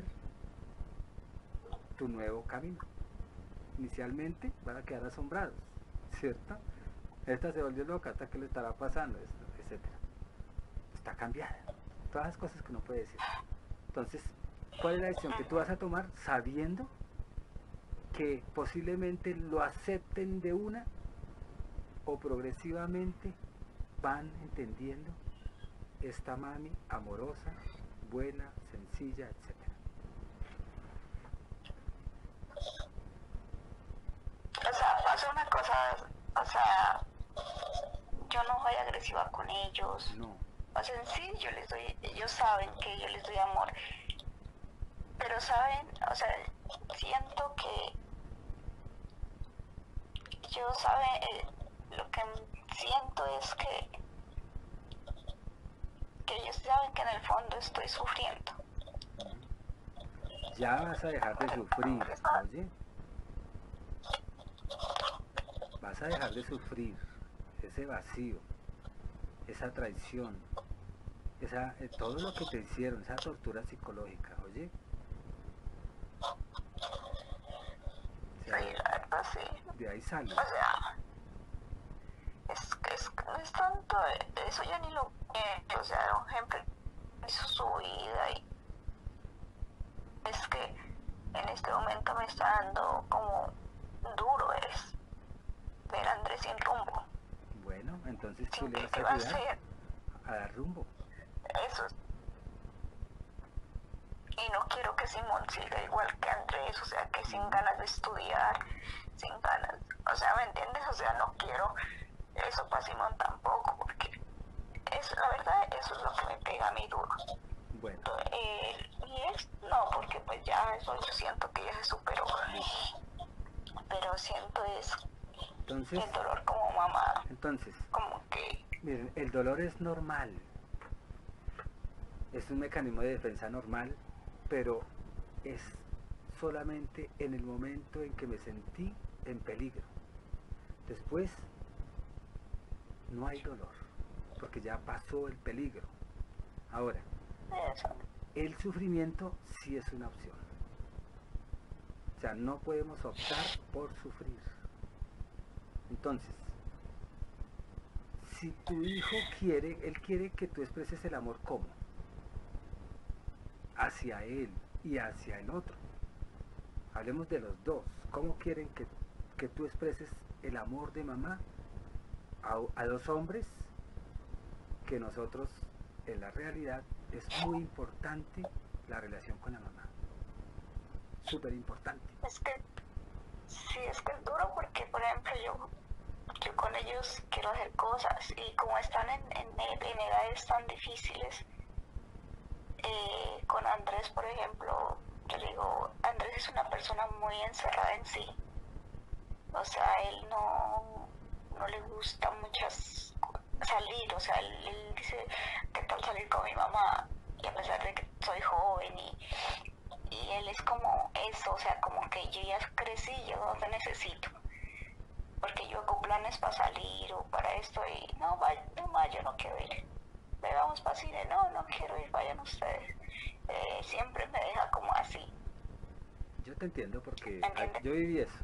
tu nuevo camino. Inicialmente van a quedar asombrados, ¿cierto? Esta se volvió loca, ¿hasta qué le estará pasando? Esto, etcétera. Está cambiada. Todas las cosas que uno puede decir. Entonces, ¿cuál es la decisión que tú vas a tomar sabiendo que posiblemente lo acepten de una o progresivamente van entendiendo esta mami amorosa, buena, sencilla, etcétera? O sea, pasa una cosa, o sea, yo no soy agresiva con ellos. No. O sea, en sí, yo les doy, ellos saben que yo les doy amor. Pero saben, o sea, siento que yo saben, eh, lo que siento es que que ellos saben que en el fondo estoy sufriendo. Ya vas a dejar de sufrir, oye. Vas a dejar de sufrir ese vacío, esa traición, esa, eh, todo lo que te hicieron, esa tortura psicológica, oye. O sea, sí, la verdad sí. De ahí sale. O sea, es, es, no es tanto, eso ya ni lo quiero. O sea, era un ejemplo, hizo su vida y es que en este momento me está dando como duro es ver a Andrés sin rumbo. Bueno, entonces tú sin le vas a ayudar a, a dar rumbo. Eso. Y no quiero que Simón siga igual que Andrés, o sea, que sin ganas de estudiar, sin ganas, o sea, ¿me entiendes? O sea, no quiero eso para Simón tampoco, porque es, la verdad, eso es lo que me pega a mí duro. Bueno. Eh, y es, no, porque pues ya eso yo siento que ya se superó. Pero siento es entonces, el dolor como mamá. Entonces, como que... miren, el dolor es normal. Es un mecanismo de defensa normal, pero es solamente en el momento en que me sentí en peligro. Después no hay dolor, porque ya pasó el peligro. Ahora, Eso. el sufrimiento sí es una opción. O sea, no podemos optar por sufrir. Entonces, si tu hijo quiere, él quiere que tú expreses el amor ¿cómo? Hacia él y hacia el otro. Hablemos de los dos. ¿Cómo quieren que, que tú expreses el amor de mamá a, a dos hombres que nosotros, en la realidad, es muy importante la relación con la mamá? Súper importante. Es que sí, es que es duro porque, por ejemplo, yo, yo con ellos quiero hacer cosas y como están en, en, en edades tan difíciles, eh, con Andrés, por ejemplo, yo digo, Andrés es una persona muy encerrada en sí. O sea, él no, no le gusta muchas salir, o sea, él, él dice, ¿qué tal salir con mi mamá? Y a pesar de que soy joven y, y él es como eso, o sea, como que yo ya crecí, yo no te necesito. Porque yo hago planes para salir o para esto y no, vaya, no, ma, yo no quiero ir. Me vamos para cine, no, no quiero ir, vayan ustedes. Eh, siempre me deja como así. Yo te entiendo porque ¿Entiendes? yo viví eso.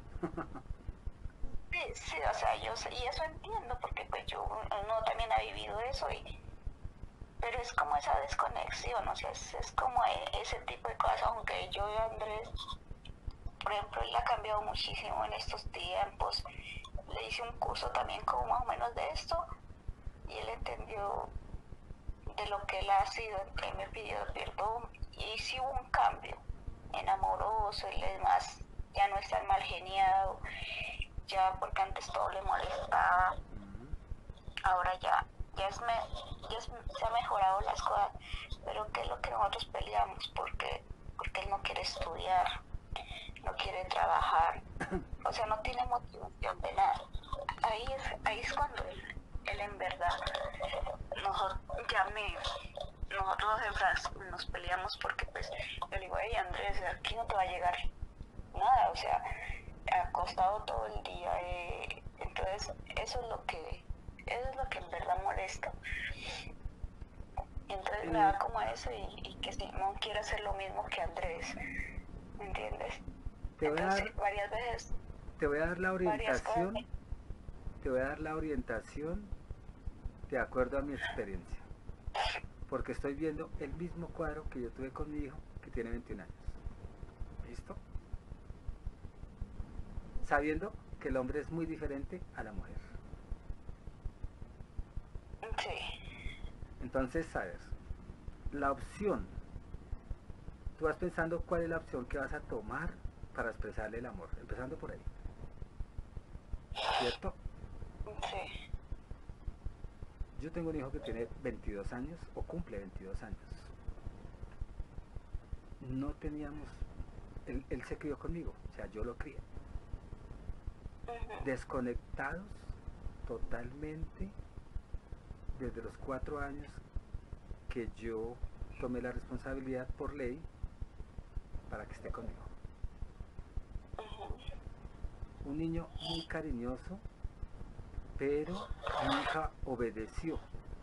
Sí, sí, o sea, yo sé, y eso entiendo porque pues yo, uno también ha vivido eso y pero es como esa desconexión, o sea, es, es como e- ese tipo de cosas, aunque yo y Andrés, por ejemplo, él ha cambiado muchísimo en estos tiempos, le hice un curso también como más o menos de esto y él entendió de lo que él ha sido, él me pidió perdón y sí hubo un cambio en amoroso, él es más, ya no es tan mal geniado, ya porque antes todo le molestaba, ahora ya, ya, es me, ya es, se ha mejorado las cosas, pero ¿qué es lo que nosotros peleamos? Porque, porque él no quiere estudiar, no quiere trabajar, o sea, no tiene motivación de nada. Ahí es, ahí es cuando él, él en verdad, nosotros, ya me, nosotros en Francia nos peleamos porque pues, yo le digo, hey Andrés, aquí no te va a llegar nada, o sea, acostado todo el día, eh, entonces eso es lo que, eso es lo que en verdad molesta. Entonces me da Eh, como eso y, y que Simón quiere hacer lo mismo que Andrés, ¿me entiendes? te voy a Entonces dar, varias veces, te voy a dar la varias cosas, orientación, te voy a dar la orientación de acuerdo a mi experiencia. Porque estoy viendo el mismo cuadro que yo tuve con mi hijo, que tiene veintiún años. ¿Listo? Sabiendo que el hombre es muy diferente a la mujer. sí. Entonces, a ver, la opción, tú vas pensando cuál es la opción que vas a tomar para expresarle el amor, empezando por ahí. ¿Cierto? Sí. Yo tengo un hijo que tiene veintidós años o cumple veintidós años. No teníamos, él, él se crió conmigo, o sea, yo lo crié. Uh-huh. Desconectados totalmente desde los cuatro años que yo tomé la responsabilidad por ley para que esté conmigo. Uh-huh. Un niño muy cariñoso, pero nunca obedeció,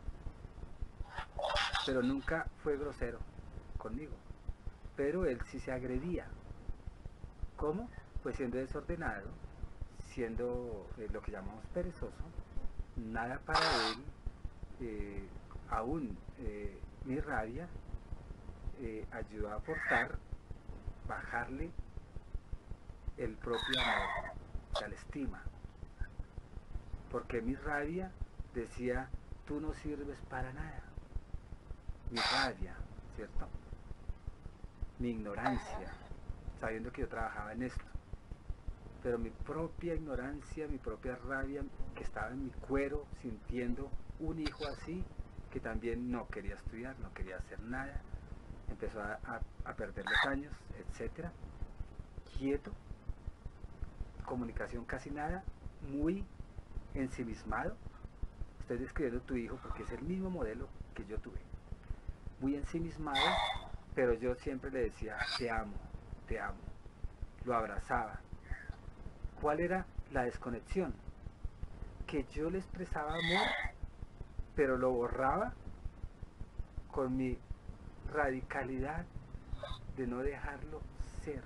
pero nunca fue grosero conmigo, pero él sí se agredía. ¿Cómo? Pues siendo desordenado, siendo eh, lo que llamamos perezoso, nada para él, eh, aún eh, mi rabia eh, ayudó a aportar, bajarle el propio amor, o sea, la estima. Porque mi rabia decía, tú no sirves para nada. Mi rabia, ¿cierto? Mi ignorancia, sabiendo que yo trabajaba en esto. Pero mi propia ignorancia, mi propia rabia, que estaba en mi cuero, sintiendo un hijo así, que también no quería estudiar, no quería hacer nada, empezó a, a, a perder los años, etcétera. Quieto, comunicación casi nada, muy ensimismado. Estoy describiendo tu hijo porque es el mismo modelo que yo tuve. Muy ensimismado, pero yo siempre le decía, te amo, te amo. Lo abrazaba. ¿Cuál era la desconexión? Que yo le expresaba amor, pero lo borraba con mi radicalidad de no dejarlo ser.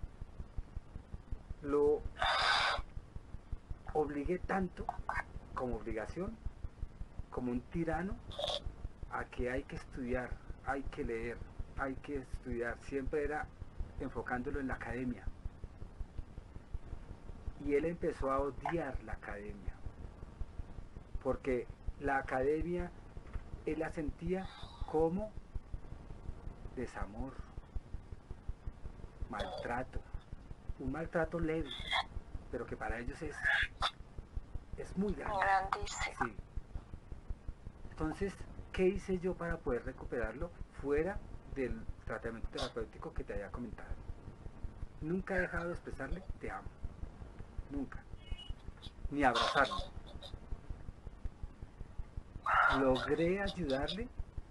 Lo obligué tanto como obligación, como un tirano, a que hay que estudiar, hay que leer, hay que estudiar. Siempre era enfocándolo en la academia. Y él empezó a odiar la academia, porque la academia él la sentía como desamor, maltrato, un maltrato leve, pero que para ellos es, es muy grande. Grandísimo. Sí. Entonces, ¿qué hice yo para poder recuperarlo fuera del tratamiento terapéutico que te había comentado? Nunca he dejado de expresarle te amo, nunca, ni abrazarlo. Logré ayudarle,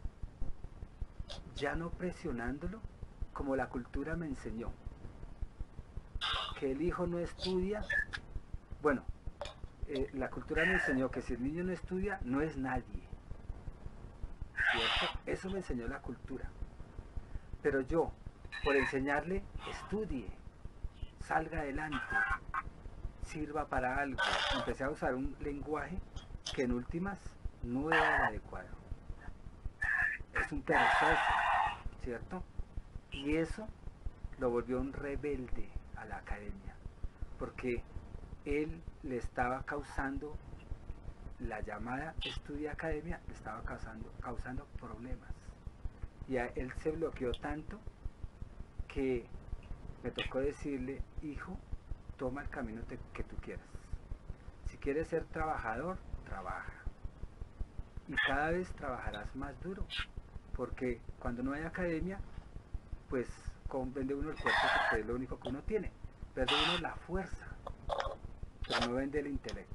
ya no presionándolo, como la cultura me enseñó, que el hijo no estudia. Bueno, eh, la cultura me enseñó que si el niño no estudia, no es nadie, ¿cierto? Eso me enseñó la cultura. Pero yo, por enseñarle, estudie, salga adelante, sirva para algo, empecé a usar un lenguaje que en últimas no era el adecuado. Es un perezoso, ¿cierto? Y eso lo volvió un rebelde a la academia, porque él le estaba causando, la llamada estudia academia, le estaba causando, causando problemas. Y a él se bloqueó tanto que me tocó decirle, hijo, toma el camino te, que tú quieras. Si quieres ser trabajador, trabaja. Y cada vez trabajarás más duro, porque cuando no hay academia, pues vende uno el cuerpo porque es lo único que uno tiene. Vende uno la fuerza, pero no vende el intelecto.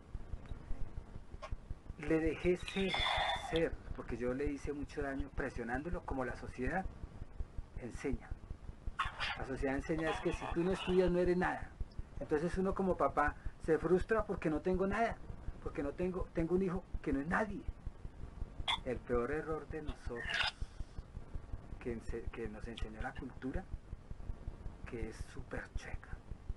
Le dejé ser, ser, porque yo le hice mucho daño presionándolo como la sociedad enseña. La sociedad enseña es que si tú no estudias no eres nada. Entonces uno como papá se frustra porque no tengo nada, porque no tengo, tengo un hijo que no es nadie. El peor error de nosotros, que, que nos enseñó la cultura, que es súper checa.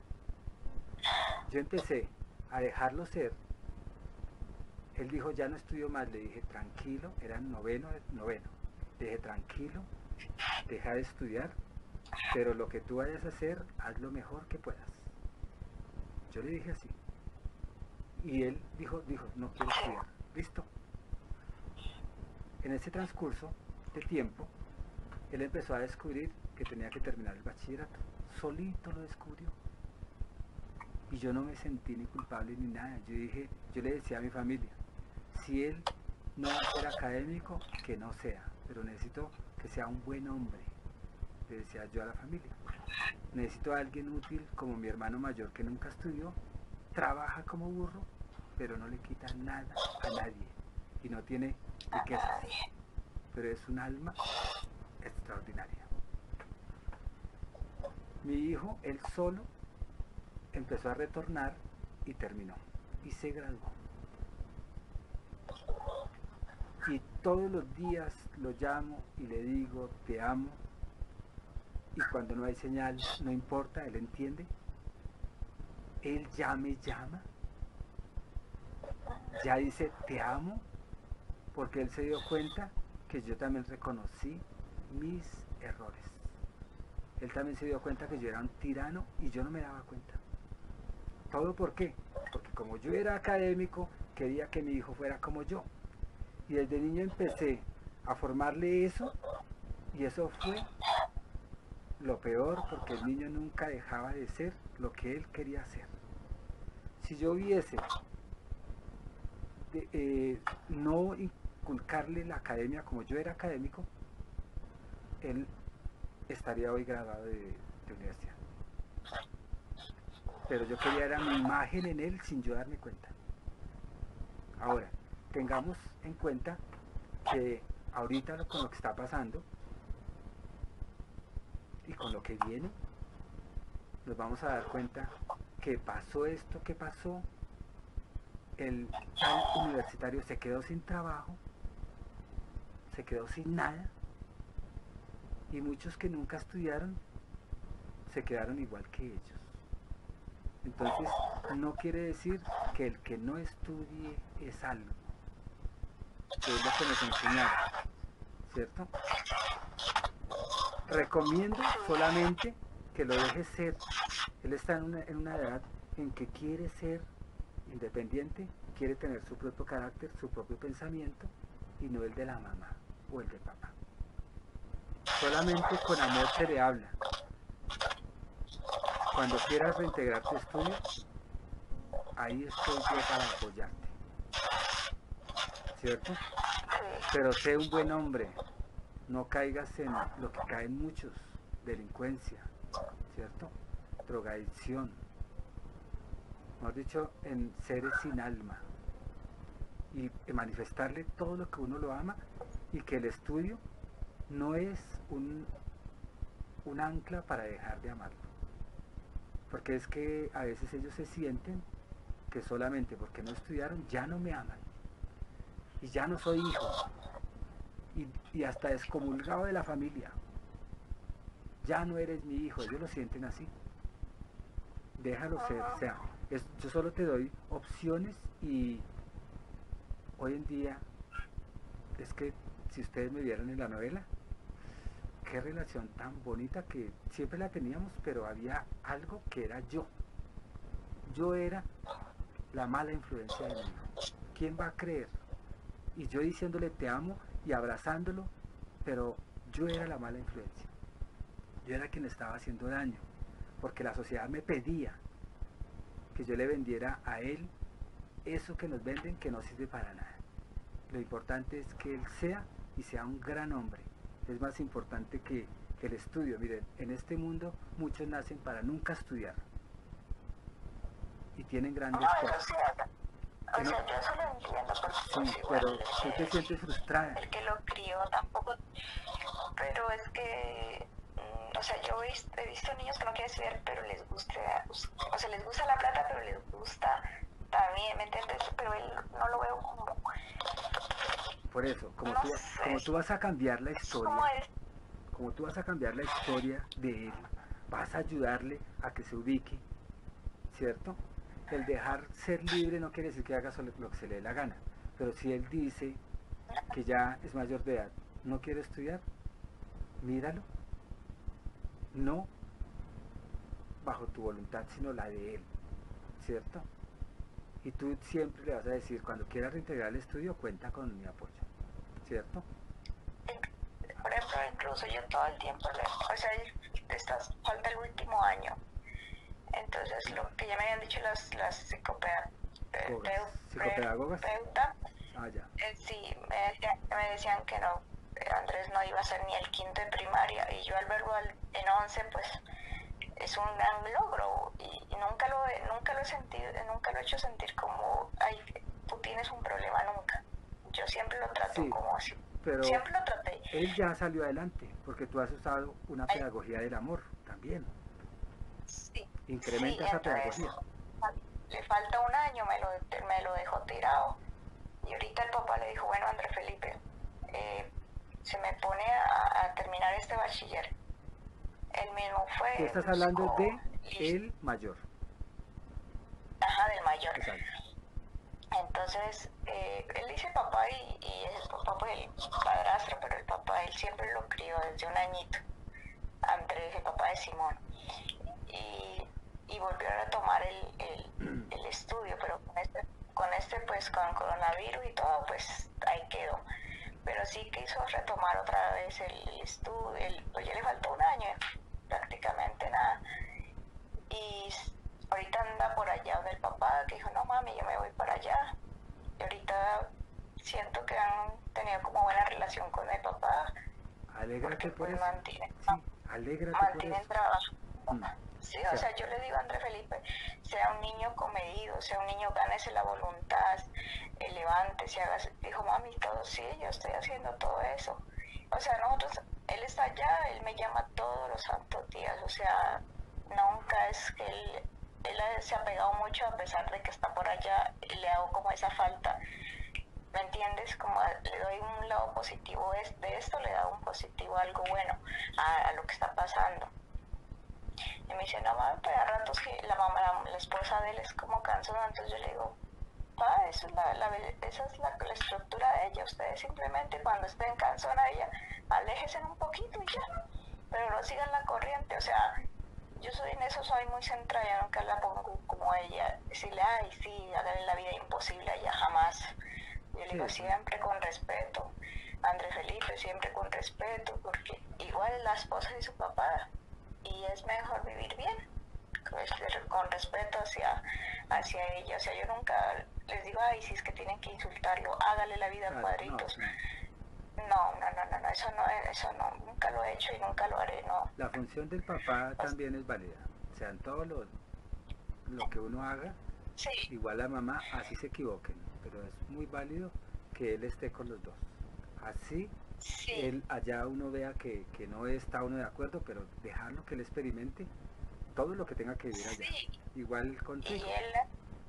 Yo empecé a dejarlo ser. Él dijo, ya no estudio más. Le dije, tranquilo, era noveno, noveno. Le dije, tranquilo, deja de estudiar, pero lo que tú vayas a hacer, haz lo mejor que puedas. Yo le dije así. Y él dijo, dijo, no quiero estudiar. Listo. En ese transcurso de tiempo, él empezó a descubrir que tenía que terminar el bachillerato. Solito lo descubrió. Y yo no me sentí ni culpable ni nada. Yo dije, yo le decía a mi familia, si él no va a ser académico, que no sea, pero necesito que sea un buen hombre, le decía yo a la familia. Necesito a alguien útil como mi hermano mayor que nunca estudió, trabaja como burro, pero no le quita nada a nadie y no tiene riquezas, pero es un alma extraordinaria. Mi hijo, él solo, empezó a retornar y terminó y se graduó. Y todos los días lo llamo y le digo, te amo. Y cuando no hay señal, no importa, él entiende. Él ya me llama. Ya dice, te amo. Porque él se dio cuenta que yo también reconocí mis errores. Él también se dio cuenta que yo era un tirano y yo no me daba cuenta. ¿Todo por qué? Porque como yo era académico, quería que mi hijo fuera como yo. Y desde niño empecé a formarle eso, y eso fue lo peor, porque el niño nunca dejaba de ser lo que él quería ser. Si yo hubiese de, eh, no inculcarle la academia como yo era académico, él estaría hoy graduado de, de universidad. Pero yo quería era mi imagen en él sin yo darme cuenta. Ahora, tengamos en cuenta que ahorita con lo que está pasando y con lo que viene, nos vamos a dar cuenta que pasó esto que pasó, el tal universitario se quedó sin trabajo, se quedó sin nada, y muchos que nunca estudiaron se quedaron igual que ellos. Entonces, no quiere decir que el que no estudie es algo, que es lo que nos enseñaron, ¿cierto? Recomiendo solamente que lo deje ser. Él está en una, en una edad en que quiere ser independiente, quiere tener su propio carácter, su propio pensamiento, y no el de la mamá o el de papá. Solamente con amor se le habla. Cuando quieras reintegrar tu estudio, ahí estoy yo para apoyarte, ¿cierto? Pero sé un buen hombre, no caigas en lo que caen muchos, delincuencia, ¿cierto? Drogadicción, mejor dicho, en seres sin alma, y manifestarle todo lo que uno lo ama, y que el estudio no es un, un ancla para dejar de amarlo, porque es que a veces ellos se sienten que solamente porque no estudiaron ya no me aman, y ya no soy hijo, y, y hasta excomulgado de la familia, ya no eres mi hijo. Ellos lo sienten así. Déjalo ser, o sea, es, yo solo te doy opciones, y hoy en día es que si ustedes me vieran en la novela, qué relación tan bonita, que siempre la teníamos, pero había algo que era yo. Yo era la mala influencia de mi hijo. ¿Quién va a creer? Y yo diciéndole te amo y abrazándolo, pero yo era la mala influencia. Yo era quien le estaba haciendo daño, porque la sociedad me pedía que yo le vendiera a él eso que nos venden, que no sirve para nada. Lo importante es que él sea, y sea un gran hombre. Es más importante que el estudio. Miren, en este mundo muchos nacen para nunca estudiar, y tienen grandes No, cosas. eso sí, o sea, yo eso lo entiendo, porque Sí, pues igual pero tú te eh, sientes frustrada. el que lo crió tampoco, pero es que, mm, o sea, yo he visto, he visto niños que no quieren estudiar, pero les gusta, o sea, les gusta la plata, pero les gusta también, ¿me entiendes? Pero él no lo veo como, Por eso, como no tú, sé, como tú vas a cambiar la es como historia, él, como tú vas a cambiar la historia de él, vas a ayudarle a que se ubique, ¿cierto? El dejar ser libre no quiere decir que haga solo lo que se le dé la gana, pero si él dice que ya es mayor de edad, no quiere estudiar, míralo, no bajo tu voluntad, sino la de él, ¿cierto? Y tú siempre le vas a decir, cuando quieras reintegrar el estudio, cuenta con mi apoyo, ¿cierto? por ejemplo, incluso yo todo el tiempo, le, o sea, estás, falta el último año. Entonces, lo que ya me habían dicho las, las psicopedagógicas, ¿Psicopedagogas? Ah, ya. Eh, sí, me decían, me decían que no, Andrés no iba a ser ni el quinto de primaria, y yo al verlo al, en once, pues es un gran logro, y, y nunca lo he, nunca lo he sentido, nunca lo he hecho sentir como, ay, tú tienes un problema, nunca. Yo siempre lo trato Sí, como así. pero Siempre lo traté. él ya salió adelante, porque tú has usado una Ay, pedagogía del amor también. sí, Incrementa sí, esa entonces pedagogía. le falta un año, me lo, me lo dejó tirado. Y ahorita el papá le dijo, bueno, Andrés Felipe, eh, se me pone a, a terminar este bachiller. Él mismo fue, Tú estás hablando buscó, de y, el mayor. ajá, del mayor. Exacto. Entonces, eh, él dice papá, y, y es el papá, pues el padrastro, pero el papá, él siempre lo crió desde un añito. Andrés, el papá de Simón. Y, y volvió a retomar el, el, el estudio, pero con este, con este, pues con coronavirus y todo, pues ahí quedó. Pero sí quiso retomar otra vez el, el estudio, el, pues ya le faltó un año, prácticamente nada. Y ahorita anda por allá donde el papá, que dijo, no mami, yo me voy para allá. Y ahorita siento que han tenido como buena relación con el papá. Alégrate por pues, eso. mantienen, Sí, alégrate mantienen por eso. trabajo. Mm. Sí, o sea, yo le digo a Andrés Felipe, sea un niño comedido, sea un niño, gánese la voluntad, eh, levántese, hágase. Dijo, mami, todo sí, yo estoy haciendo todo eso. O sea, nosotros, él está allá, él me llama todos los santos días, o sea, nunca es que él, él se ha pegado mucho, a pesar de que está por allá, le hago como esa falta. ¿me entiendes? Como le doy un lado positivo de esto, le da un positivo, algo bueno a, a lo que está pasando. Y me dice, no mames, pero a ratos que la mamá, la, la esposa de él es como cansona, entonces yo le digo, pa, esa es la, la, esa es la, la estructura de ella, ustedes simplemente cuando estén cansona de ella, aléjense un poquito y ya, pero no sigan la corriente, o sea, yo soy en eso, soy muy centrada, yo nunca la pongo como ella, decirle, ay, sí, háganle la vida imposible a ella, jamás. Yo le digo, Sí, siempre con respeto, André Felipe, siempre con respeto, porque igual es la esposa de su papá, y es mejor vivir bien, pues, con respeto hacia, hacia ella, o sea, yo nunca les digo, ay, si es que tienen que insultarlo, hágale la vida a claro, cuadritos. no, no. No, no, no, no, no, eso no, eso no, nunca lo he hecho y nunca lo haré, no. La función del papá Pues, también es válida. O sea, en todo lo, lo que uno haga, sí, igual la mamá, así se equivoquen, pero es muy válido que él esté con los dos. Así, sí, él allá uno vea que, que no está uno de acuerdo, pero dejarlo que él experimente todo lo que tenga que vivir allá. sí. Igual con tu Y hijo. él,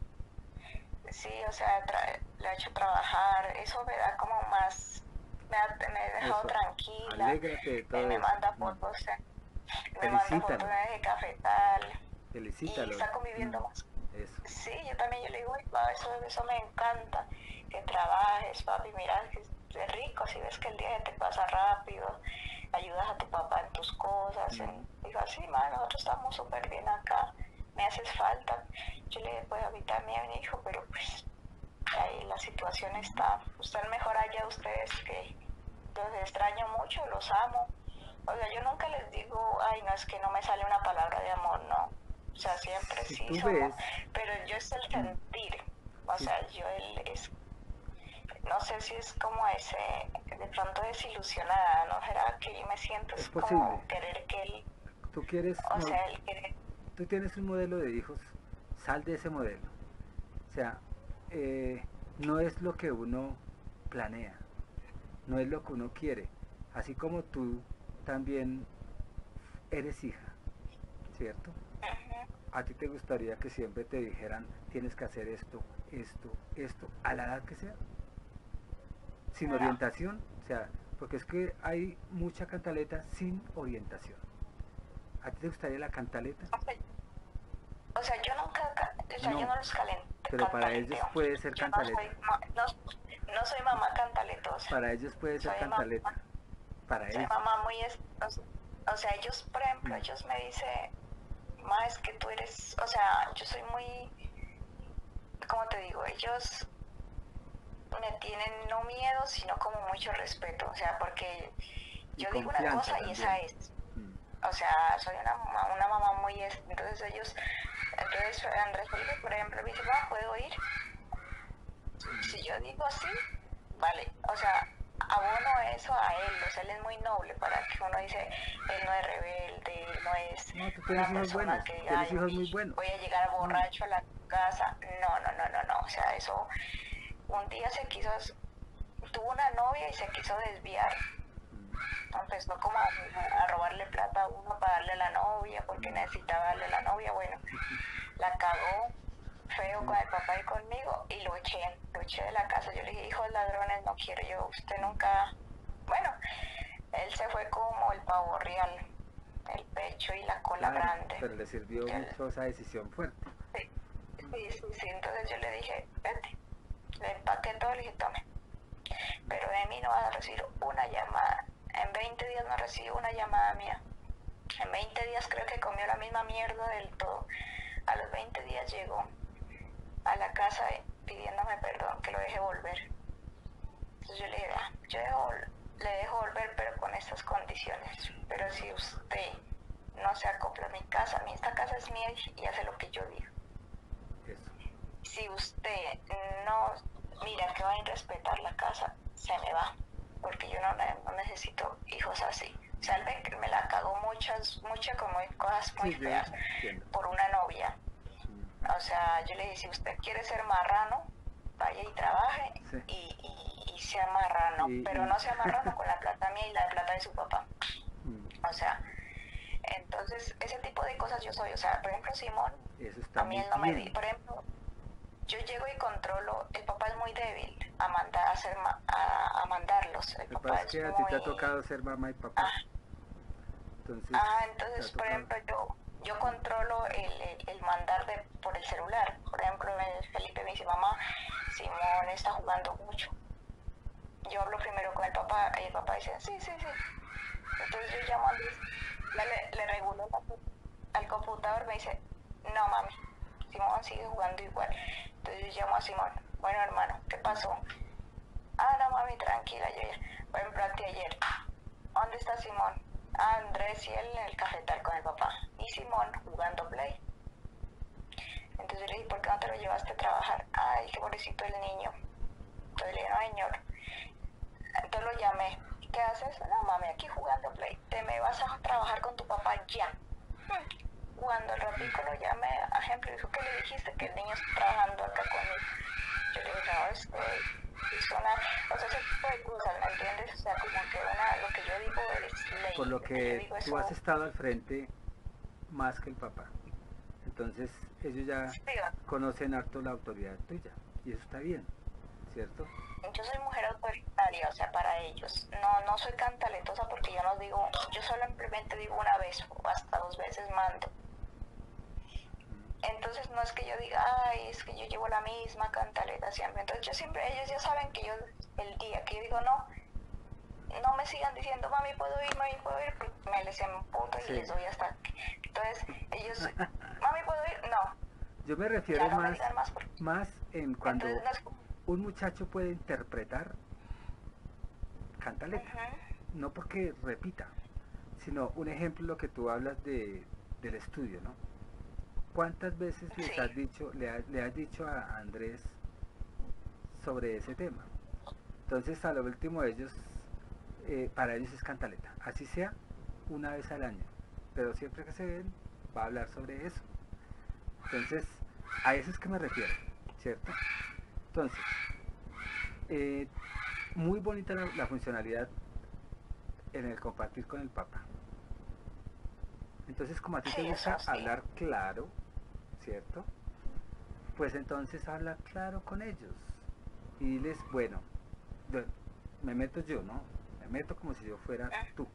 sí, o sea, tra- le ha hecho trabajar, eso me da como más, me ha, me ha dejado Eso, tranquila. alégrate de Él todo me eso. manda Mm. fotos, eh, me manda fotos Felicítalo, de cafetal y felicítalo. está conviviendo Mm. más. Eso, Sí, yo también, yo le digo, "Uy, pa, eso, eso me encanta, que trabajes, papi, mira, que es rico, si ves que el día te pasa rápido, ayudas a tu papá en tus cosas, en, mm, digo, sí, ma, nosotros estamos súper bien acá, me haces falta, yo le puedo evitar a mi hijo, pero pues ahí la situación está, están mejor allá ustedes, que los extraño mucho, los amo, o sea, yo nunca les digo, ay, no, es que no me sale una palabra de amor, no, o sea, siempre si sí tú somos, ves, pero yo es el mm, sentir, o si, sea, yo él es, no sé si es como ese, de pronto desilusionada, ¿no será que yo me siento es es posible. como querer que él, Tú quieres, o mo- sea, él quiere, tú tienes un modelo de hijos, sal de ese modelo. O sea, eh, no es lo que uno planea, no es lo que uno quiere. Así como tú también eres hija, ¿cierto? uh-huh, A ti te gustaría que siempre te dijeran, tienes que hacer esto, esto, esto, a la edad que sea, sin no, orientación. O sea, porque es que hay mucha cantaleta sin orientación. ¿A ti te gustaría la cantaleta? o sea, o sea, yo nunca, ca- o sea, yo No, no los calen- pero para ellos cantaleteo, puede ser yo no cantaleta. soy, ma- no, no soy mamá cantaletosa, Para ellos puede ser soy mamá, cantaleta. Para soy ellos. mamá muy, es, o sea, o sea, ellos, por ejemplo, Mm. ellos me dicen, ma, es que tú eres, o sea, yo soy muy, ¿cómo te digo? Ellos me tienen no miedo, sino como mucho respeto, o sea, porque Y yo digo una confianza cosa y esa también. es, Mm. o sea, soy una mamá, una mamá muy, es, entonces ellos, entonces Andrés Felipe, por ejemplo, me dice, va, ¿puedo ir? Si yo digo sí, vale, o sea, abono eso a él, o sea, él es muy noble para que uno dice, él no es rebelde, él no es No, tú tienes una hijos persona buenos. que diga, Tienes ay, hijos muy buenos. voy a llegar No. borracho a la casa, no, no, no, no, no, o sea, eso, un día se quiso, tuvo una novia y se quiso desviar, Mm. empezó como a, a robarle plata a uno para darle a la novia, porque necesitaba darle a la novia, bueno, la cagó feo con el papá y conmigo y lo eché, lo eché de la casa. Yo le dije, hijos ladrones, no quiero yo, usted nunca, bueno, él se fue como el pavo real, el pecho y la cola Claro, grande. pero le sirvió Yo, mucho esa decisión fuerte. sí, sí, sí, sí, entonces yo le dije, vete, le empaqué todo, le dije, tome, pero de mí no vas a recibir una llamada. En veinte días no recibió una llamada mía. En veinte días creo que comió la misma mierda del todo. A los veinte días llegó a la casa pidiéndome perdón, que lo deje volver. Entonces yo le dije, ah, yo dejo, le dejo volver, pero con estas condiciones. Pero si usted no se acopla a mi casa, a mí esta casa es mía y hace lo que yo digo. Eso. Si usted no mira que va a irrespetar la casa, se me va, porque yo no, no necesito hijos así. O sea, él me, me la cagó muchas, muchas como cosas muy Sí, yo feas entiendo. por una novia. Mm. O sea, yo le dije, si usted quiere ser marrano, vaya y trabaje Sí. y, y, y sea marrano, Y, pero y- no sea marrano con la plata mía y la plata de su papá. Mm. O sea, entonces ese tipo de cosas yo soy. O sea, por ejemplo, Simón, Eso está a mí muy él no me di, bien. por ejemplo, yo llego y controlo, el papá es muy débil, a mandar a, hacer, a, a mandarlos. El Lo que papá pasa es es que a ti te ha muy... tocado ser mamá y papá. Ah, Entonces, ah, te ha entonces, por tocado. ejemplo, yo, yo controlo el, el, el mandar de, por el celular. Por ejemplo, el Felipe me dice, mamá, Simón está jugando mucho. Yo hablo primero con el papá y el papá dice, sí, sí, sí. Entonces yo llamo a Andrés, ya le, le regulo la, al computador, me dice, no mami, Simón sigue jugando igual. Entonces yo llamo a Simón, bueno hermano, ¿qué pasó? Ah, no mami, tranquila, yo ya, por ejemplo, anteayer, ¿dónde está Simón? Ah, Andrés y él en el cafetal con el papá, y Simón jugando play. Entonces yo le dije, ¿por qué no te lo llevaste a trabajar? Ay, qué pobrecito el niño. Entonces le dije, no señor. Entonces lo llamé, ¿qué haces? No mami, aquí jugando play, te me vas a trabajar con tu papá ya. Cuando el ratico lo llamé, a ejemplo, dijo, ¿qué le dijiste? Que el niño está trabajando acá conmigo. Yo le dije, no, es que es una, o sea, ese tipo de cosas, ¿me entiendes? O sea, como que una, lo que yo digo es ley, Por lo lo que yo que digo tú has eso, estado al frente más que el papá. Entonces, ellos ya sí, conocen harto la autoridad tuya. Y eso está bien, ¿cierto? yo soy mujer autoritaria, o sea, para ellos. No, no soy cantaletosa porque yo no digo, yo simplemente digo una vez o hasta dos veces mando. Entonces no es que yo diga, ay, es que yo llevo la misma cantaleta siempre. Entonces yo siempre, ellos ya saben que yo, el día que yo digo no, no me sigan diciendo, mami, puedo ir, mami, puedo ir, porque me les emputo y Sí. les doy hasta que... Entonces ellos, mami, puedo ir, no. Yo me Ya refiero no me más, digan más porque... más en cuando Entonces no es como... un muchacho puede interpretar cantaleta. Ujú. No porque repita, sino un ejemplo lo que tú hablas de, del estudio, ¿no? ¿Cuántas veces les Sí, has dicho, le, has, le has dicho a Andrés sobre ese tema? Entonces a lo último ellos, eh, para ellos es cantaleta, así sea una vez al año, pero siempre que se ven va a hablar sobre eso. Entonces a eso es que me refiero, ¿cierto? Entonces, eh, muy bonita la, la funcionalidad en el compartir con el papá. Entonces como a ti te sí, eso gusta sí. hablar claro, ¿cierto? Pues entonces habla claro con ellos y diles, bueno, yo- me meto yo, ¿no? Me meto como si yo fuera Ah, tú.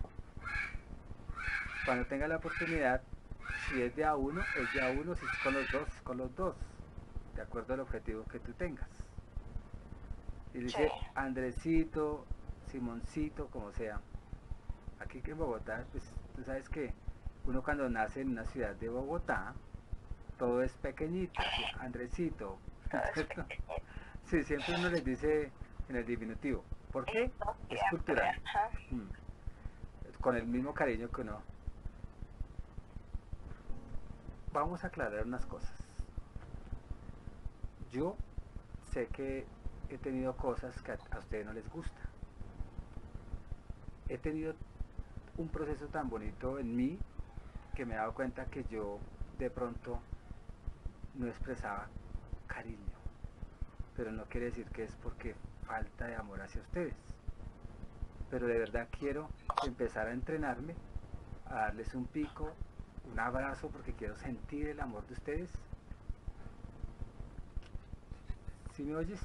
Cuando tenga la oportunidad, si es de a uno, es de a uno, si es con los dos, es con los dos, de acuerdo al objetivo que tú tengas. Y sí, dice Andresito, Simoncito, como sea. Aquí que en Bogotá, pues tú sabes que uno cuando nace en una ciudad de Bogotá, todo es pequeñito, así, Andresito. todo es ¿Cierto? pequeño. Sí, siempre uno les dice en el diminutivo. ¿Por Y qué? no Es siempre, cultural. ajá. Mm. Con el mismo cariño que uno. Vamos a aclarar unas cosas. Yo sé que he tenido cosas que a, a ustedes no les gusta. He tenido un proceso tan bonito en mí que me he dado cuenta que yo de pronto no expresaba cariño. Pero no quiere decir que es porque falta de amor hacia ustedes. Pero de verdad quiero empezar a entrenarme, a darles un pico, un abrazo, porque quiero sentir el amor de ustedes. ¿Sí me oyes?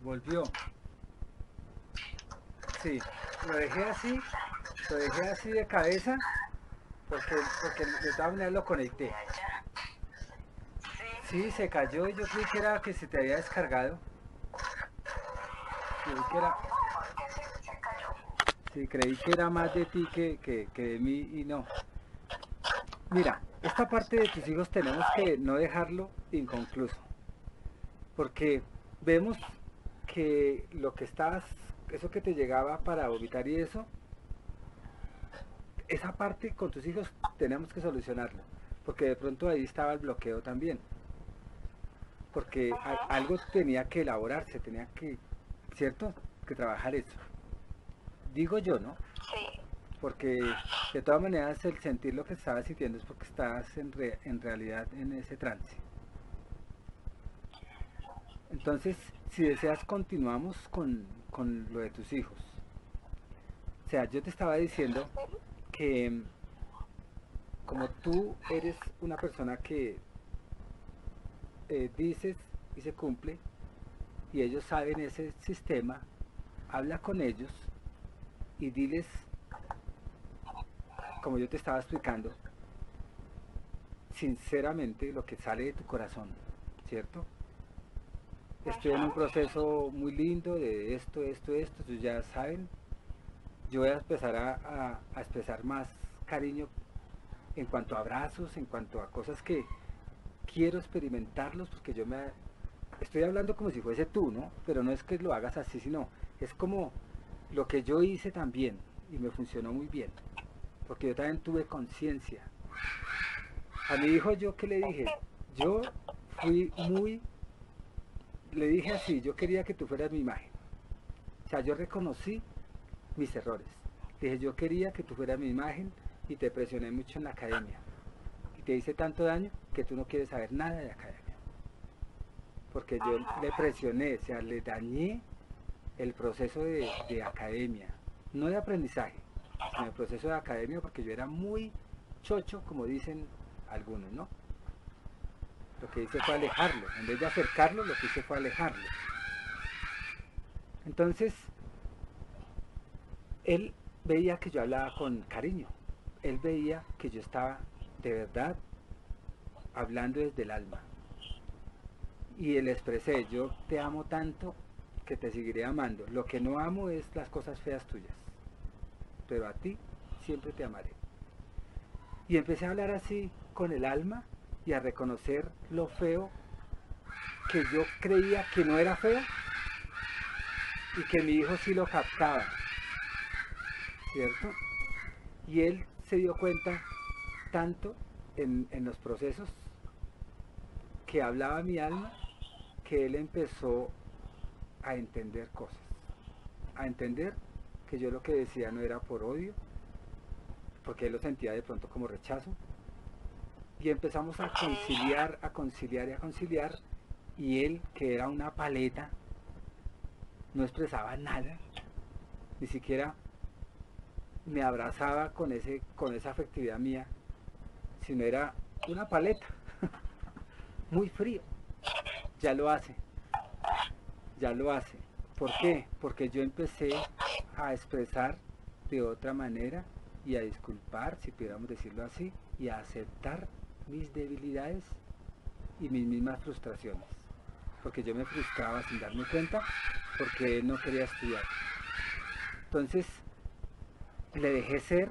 volvió. Sí, lo dejé así, lo dejé así de cabeza, porque, porque de todas maneras lo conecté. Ya, ya. Sí. Sí, se cayó y yo creí que era que se te había descargado. Creí que era, ¿Por qué se, se cayó? sí, creí que era más de ti que, que, que de mí y no. Mira, esta parte de tus hijos tenemos que no dejarlo inconcluso, porque vemos que lo que estabas, eso que te llegaba para vomitar y eso, esa parte con tus hijos tenemos que solucionarlo, porque de pronto ahí estaba el bloqueo también, porque a- algo tenía que elaborarse, tenía que, ¿cierto? Que trabajar eso. Digo yo, ¿no? Sí. Porque de todas maneras el sentir lo que estabas sintiendo es porque estabas en, re- en realidad en ese trance. Entonces, si deseas, continuamos con, con lo de tus hijos. O sea, yo te estaba diciendo que mm, como tú eres una persona que eh, dices y se cumple, y ellos saben ese sistema, habla con ellos y diles, como yo te estaba explicando, sinceramente lo que sale de tu corazón, ¿cierto? Estoy en un proceso muy lindo de esto, esto, esto, ellos ya saben. Yo voy a empezar a, a, a expresar más cariño en cuanto a abrazos, en cuanto a cosas que quiero experimentarlos, porque yo me estoy hablando como si fuese tú, ¿no? Pero no es que lo hagas así, sino es como lo que yo hice también y me funcionó muy bien, porque yo también tuve conciencia. A mi hijo yo qué le dije, yo fui muy, le dije así, yo quería que tú fueras mi imagen. O sea, yo reconocí mis errores. Dije, yo quería que tú fueras mi imagen y te presioné mucho en la academia. Y te hice tanto daño que tú no quieres saber nada de academia. Porque yo le presioné, o sea, le dañé el proceso de, de academia. No de aprendizaje, sino el proceso de academia, porque yo era muy chocho, como dicen algunos, ¿no? Lo que hice fue alejarlo. En vez de acercarlo, lo que hice fue alejarlo. Entonces, él veía que yo hablaba con cariño. Él veía que yo estaba de verdad hablando desde el alma. Y le expresé, yo te amo tanto que te seguiré amando. Lo que no amo es las cosas feas tuyas, pero a ti siempre te amaré. Y empecé a hablar así con el alma y a reconocer lo feo que yo creía que no era feo y que mi hijo sí lo captaba, ¿cierto? Y él se dio cuenta tanto en, en los procesos que hablaba mi alma que él empezó a entender cosas, a entender que yo lo que decía no era por odio, porque él lo sentía de pronto como rechazo, y empezamos a conciliar, a conciliar y a conciliar, y él, que era una paleta, no expresaba nada, ni siquiera me abrazaba con, ese, con esa afectividad mía, sino era una paleta, muy frío, ya lo hace, ya lo hace. ¿Por qué? Porque yo empecé a expresar de otra manera y a disculpar, si pudiéramos decirlo así, y a aceptar mis debilidades y mis mismas frustraciones. Porque yo me frustraba sin darme cuenta porque él no quería estudiar. Entonces, le dejé ser,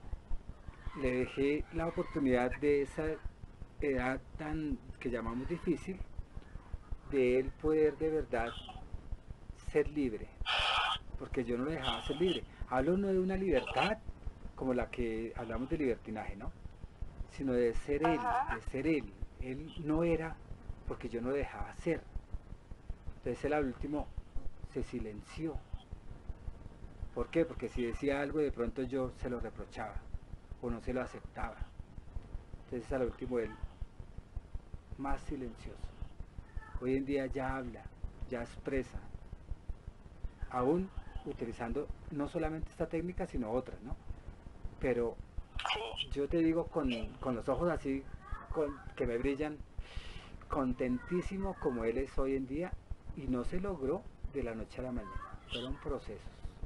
le dejé la oportunidad de esa edad tan que llamamos difícil, de él poder de verdad ser libre, porque yo no lo dejaba ser libre. Hablo no de una libertad como la que hablamos de libertinaje, ¿no? Sino de ser él, de ser él. Él no era porque yo no lo dejaba ser. Entonces él al último se silenció. ¿Por qué? Porque si decía algo de pronto yo se lo reprochaba o no se lo aceptaba. Entonces al último él más silencioso. Hoy en día ya habla, ya expresa, aún utilizando no solamente esta técnica sino otras, ¿no? Pero yo te digo con, con los ojos así con, que me brillan, contentísimo como él es hoy en día, y no se logró de la noche a la mañana, fueron procesos.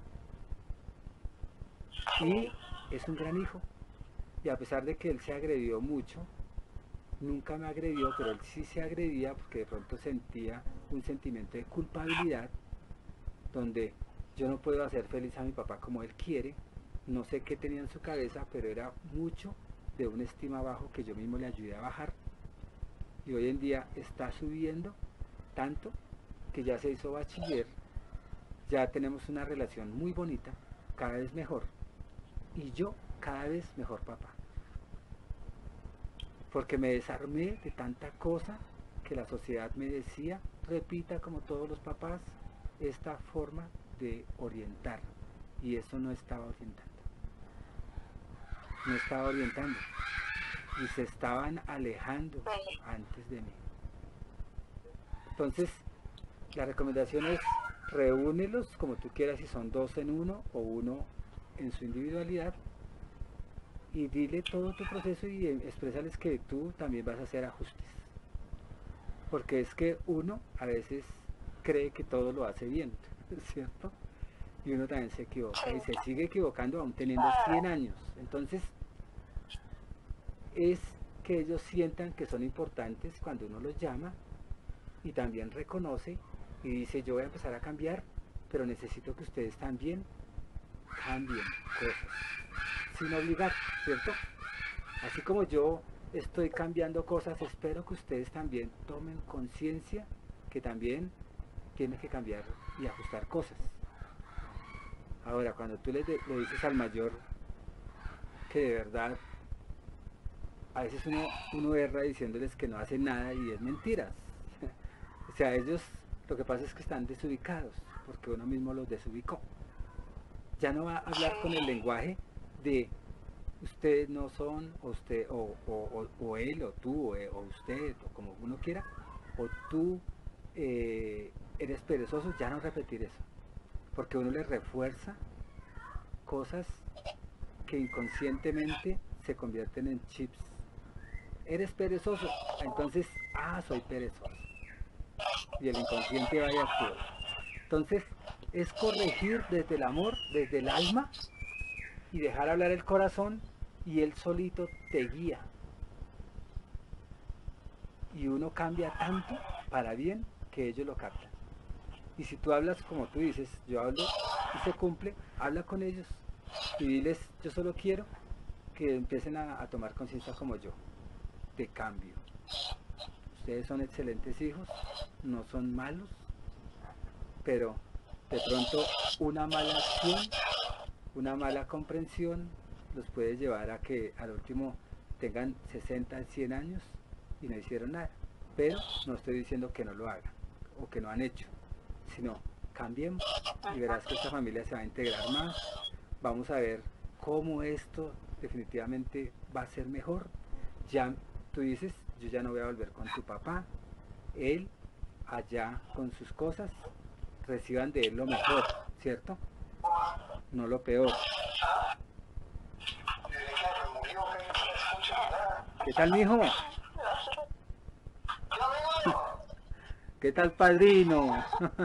Y es un gran hijo, y a pesar de que él se agredió mucho, nunca me agredió, pero él sí se agredía porque de pronto sentía un sentimiento de culpabilidad, donde yo no puedo hacer feliz a mi papá como él quiere, no sé qué tenía en su cabeza, pero era mucho de una estima bajo que yo mismo le ayudé a bajar, y hoy en día está subiendo tanto que ya se hizo bachiller, ya tenemos una relación muy bonita, cada vez mejor, y yo cada vez mejor papá, porque me desarmé de tanta cosa que la sociedad me decía, repita como todos los papás esta forma de orientar, y eso no estaba orientando, no estaba orientando, y se estaban alejando antes de mí. Entonces, la recomendación es reúnelos como tú quieras, si son dos en uno o uno en su individualidad, y dile todo tu proceso y expresales que tú también vas a hacer ajustes, porque es que uno a veces cree que todo lo hace bien, ¿cierto? Y uno también se equivoca y se sigue equivocando aún teniendo cien años. Entonces es que ellos sientan que son importantes cuando uno los llama, y también reconoce y dice, yo voy a empezar a cambiar, pero necesito que ustedes también cambien cosas, sin obligar, ¿cierto? Así como yo estoy cambiando cosas, espero que ustedes también tomen conciencia que también tienen que cambiar y ajustar cosas. Ahora, cuando tú le, de, le dices al mayor que de verdad, a veces uno, uno erra diciéndoles que no hacen nada y es mentiras. O sea, ellos, lo que pasa es que están desubicados, porque uno mismo los desubicó. Ya no va a hablar con el lenguaje de ustedes no son, o, usted, o, o, o, o él, o tú, o, o usted, o como uno quiera, o tú eh, eres perezoso, ya no repetir eso, porque uno le refuerza cosas que inconscientemente se convierten en chips. Eres perezoso, entonces, ah, soy perezoso, y el inconsciente va y actúa. Entonces, es corregir desde el amor, desde el alma, y dejar hablar el corazón, y él solito te guía. Y uno cambia tanto para bien que ellos lo captan. Y si tú hablas como tú dices, yo hablo y se cumple, habla con ellos y diles, yo solo quiero que empiecen a, a tomar conciencia como yo, de cambio. Ustedes son excelentes hijos, no son malos, pero de pronto una mala acción, una mala comprensión los puede llevar a que al último tengan sesenta, cien años y no hicieron nada. Pero no estoy diciendo que no lo hagan o que no han hecho, sino cambiemos y verás que esta familia se va a integrar más. Vamos a ver cómo esto definitivamente va a ser mejor. Ya tú dices, yo ya no voy a volver con tu papá, él allá con sus cosas, reciban de él lo mejor, ¿cierto? No lo peor. ¿Qué tal, mijo? ¿Qué tal, padrino?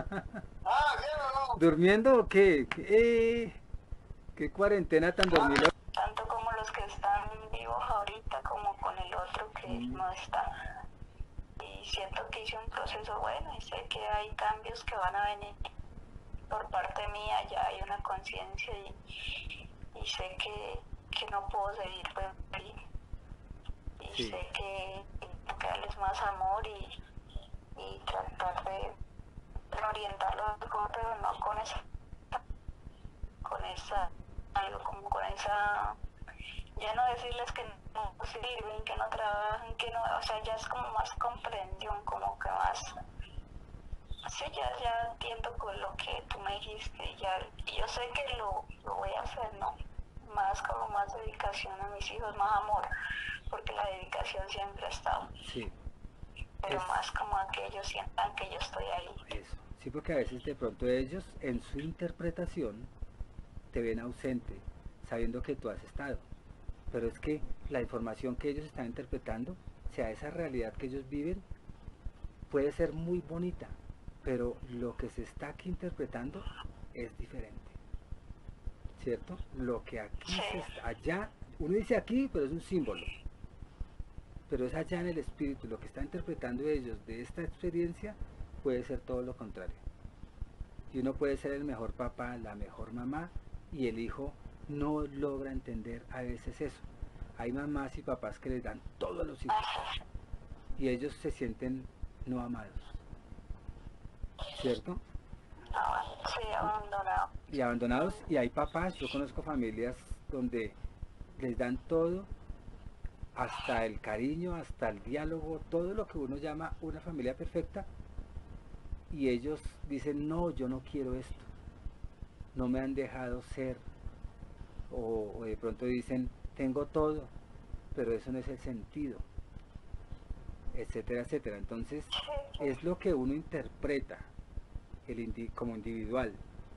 ¿Durmiendo o qué? ¿Qué, qué cuarentena tan dormida? Tanto como los que están vivos ahorita como con el otro que mm. no está. Y siento que hice un proceso bueno y sé que hay cambios que van a venir por parte mía, ya hay una conciencia y, y sé que, que no puedo seguir por ahí. Y sí. sé que tengo que darles más amor y, y tratar de orientarlos mejor, pero no con esa, con esa, algo como con esa, ya no decirles que no sirven, que no trabajan, que no, o sea, ya es como más comprensión, como que más, sí, ya, ya entiendo con lo que tú me dijiste, ya, y yo sé que lo, lo voy a hacer, ¿no? Más como más dedicación a mis hijos, más amor, porque la dedicación siempre ha estado. Sí. Pero es, más como a que ellos sientan que yo estoy ahí. Eso. Sí, porque a veces de pronto ellos en su interpretación te ven ausente, sabiendo que tú has estado. Pero es que la información que ellos están interpretando, o sea, esa realidad que ellos viven, puede ser muy bonita, pero lo que se está aquí interpretando es diferente, ¿cierto? Lo que aquí Sí. se está, allá, uno dice aquí, pero es un símbolo, pero es allá en el espíritu, lo que está interpretando ellos de esta experiencia puede ser todo lo contrario. Y uno puede ser el mejor papá, la mejor mamá, y el hijo no logra entender a veces eso. Hay mamás y papás que les dan todo a los hijos y ellos se sienten no amados, ¿cierto? No, sí, abandonado. Y abandonados, y hay papás, yo conozco familias donde les dan todo, hasta el cariño, hasta el diálogo, todo lo que uno llama una familia perfecta, y ellos dicen, no, yo no quiero esto, no me han dejado ser, o, o de pronto dicen, tengo todo, pero eso no es el sentido, etcétera, etcétera. Entonces, es lo que uno interpreta el indi como individual.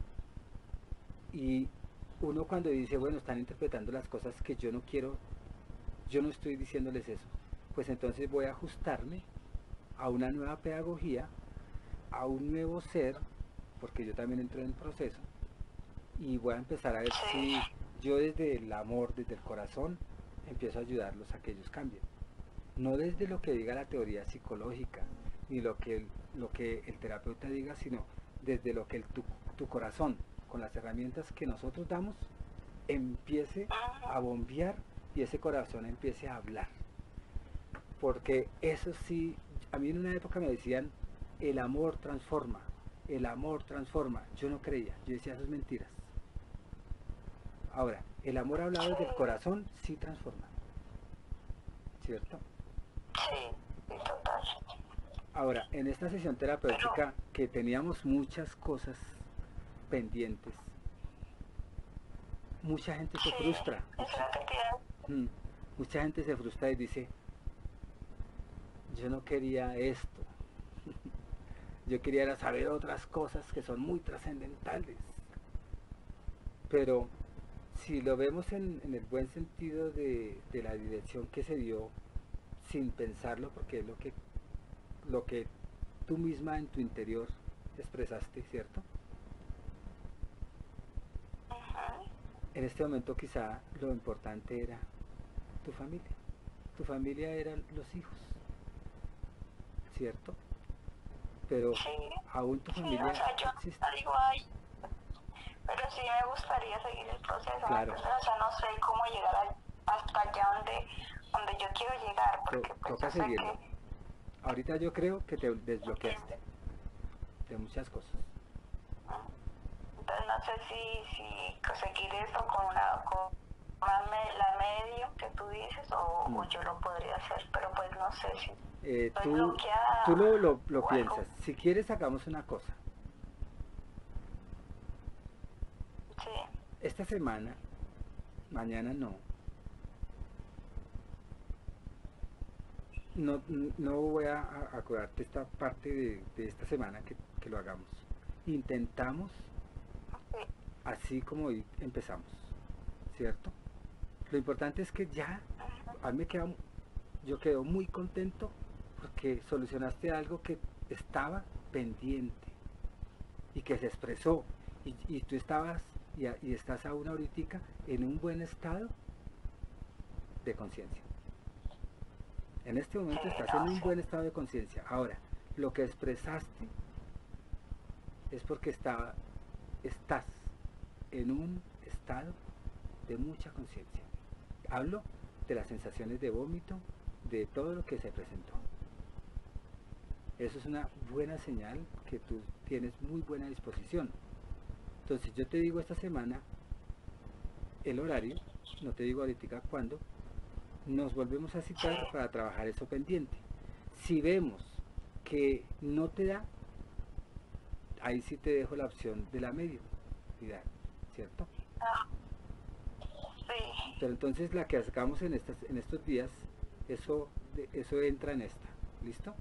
Y uno cuando dice, bueno, están interpretando las cosas que yo no quiero, yo no estoy diciéndoles eso, pues entonces voy a ajustarme a una nueva pedagogía, a un nuevo ser, porque yo también entro en proceso, y voy a empezar a ver si yo desde el amor, desde el corazón, empiezo a ayudarlos a que ellos cambien. No desde lo que diga la teoría psicológica, ni lo que el, lo que el terapeuta diga, sino desde lo que el, tu, tu corazón, con las herramientas que nosotros damos, empiece a bombear y ese corazón empiece a hablar. Porque eso sí, a mí en una época me decían, el amor transforma, el amor transforma. Yo no creía, yo decía, eso es mentiras. Ahora, el amor hablado desde el corazón sí transforma, ¿cierto? Sí, sí, total. Ahora, en esta sesión terapéutica que teníamos muchas cosas pendientes, mucha gente se Sí, frustra. es lo Mucha, que te mm, mucha gente se frustra y dice, yo no quería esto. Yo quería era saber otras cosas que son muy trascendentales. Pero si lo vemos en, en el buen sentido de, de la dirección que se dio, sin pensarlo, porque es lo que, lo que tú misma en tu interior expresaste, ¿cierto? Ujú. En este momento quizá lo importante era tu familia. Tu familia eran los hijos, ¿cierto? Pero Sí, aún tu sí, o familia sea, yo existe. no digo, ay, pero sí me gustaría seguir el proceso, ¿me Claro, entiendes? O sea, no sé cómo llegar al- hasta allá donde, donde yo quiero llegar, to- porque pues toca yo sé seguirlo. que, Ahorita yo creo que te desbloqueaste ¿entiendes? de muchas cosas. Entonces no sé si, si conseguir eso con una, con una me- la medio que tú dices o, Mm. o yo lo podría hacer, pero pues no sé si Eh, estoy tú bloqueada tú lo, lo, lo o algo. piensas. Si quieres, hagamos una cosa. Sí, Esta semana, mañana no, no, no voy a a acordarte esta parte de, de esta semana que, que lo hagamos. Intentamos sí, así como hoy empezamos, ¿cierto? Lo importante es que ya, a mí me queda, yo quedo muy contento porque solucionaste algo que estaba pendiente y que se expresó y, y tú estabas y, a- y estás aún ahorita en un buen estado de conciencia. En este momento sí, estás en no, un sí. buen estado de conciencia. Ahora, lo que expresaste es porque estaba, estás en un estado de mucha conciencia. Hablo de las sensaciones de vómito, de todo lo que se presentó. Eso es una buena señal que tú tienes muy buena disposición. Entonces yo te digo esta semana el horario, no te digo ahorita cuándo, nos volvemos a citar Sí. para trabajar eso pendiente. Si vemos que no te da, ahí sí te dejo la opción de la mediunidad, ¿cierto? Ah, sí, Pero entonces la que sacamos en, estas, en estos días, eso, de- eso entra en esta, ¿listo?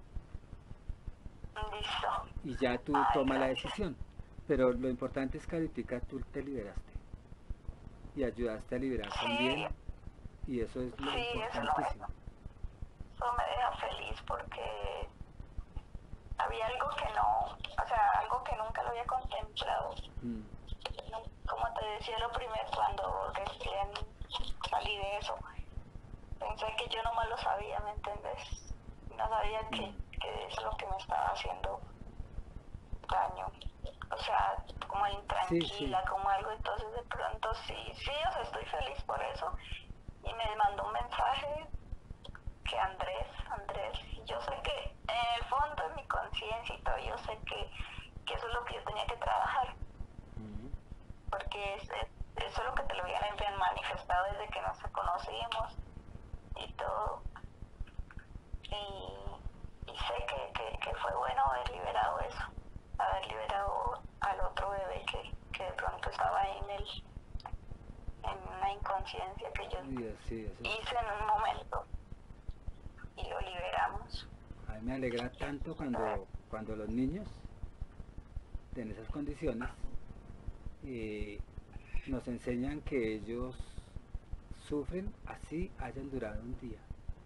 listo. Y ya tú Ay, tomas la gracias. decisión. Pero lo importante es que ahorita tú te liberaste y ayudaste a liberar Sí, también, y eso es lo sí, eso, no, importantísimo. eso me deja feliz porque había había algo que no, o sea, algo que nunca lo había contemplado. Mm. Como te decía lo primero, cuando recién salí de eso, pensé que yo nomás lo sabía, ¿me entiendes? No sabía que, Mm. que es lo que me estaba haciendo daño. O sea, como Sí, sí. intranquila, como algo, entonces de pronto sí, sí, o sea, estoy feliz por eso. Y me mandó un mensaje que Andrés, Andrés, yo sé que en el fondo de mi conciencia y todo, yo sé que, que eso es lo que yo tenía que trabajar, Mm. porque es, es- eso es lo que te lo habían habían manifestado desde que nos conocimos y todo. Y, y sé que, que, que fue bueno haber liberado eso, haber liberado al otro bebé que, que de pronto estaba ahí en, el, en una inconsciencia que yo Y así, eso es- hice en un momento y lo liberamos. A mí me alegra tanto cuando, cuando los niños en esas condiciones eh, nos enseñan que ellos sufren así hayan durado un día,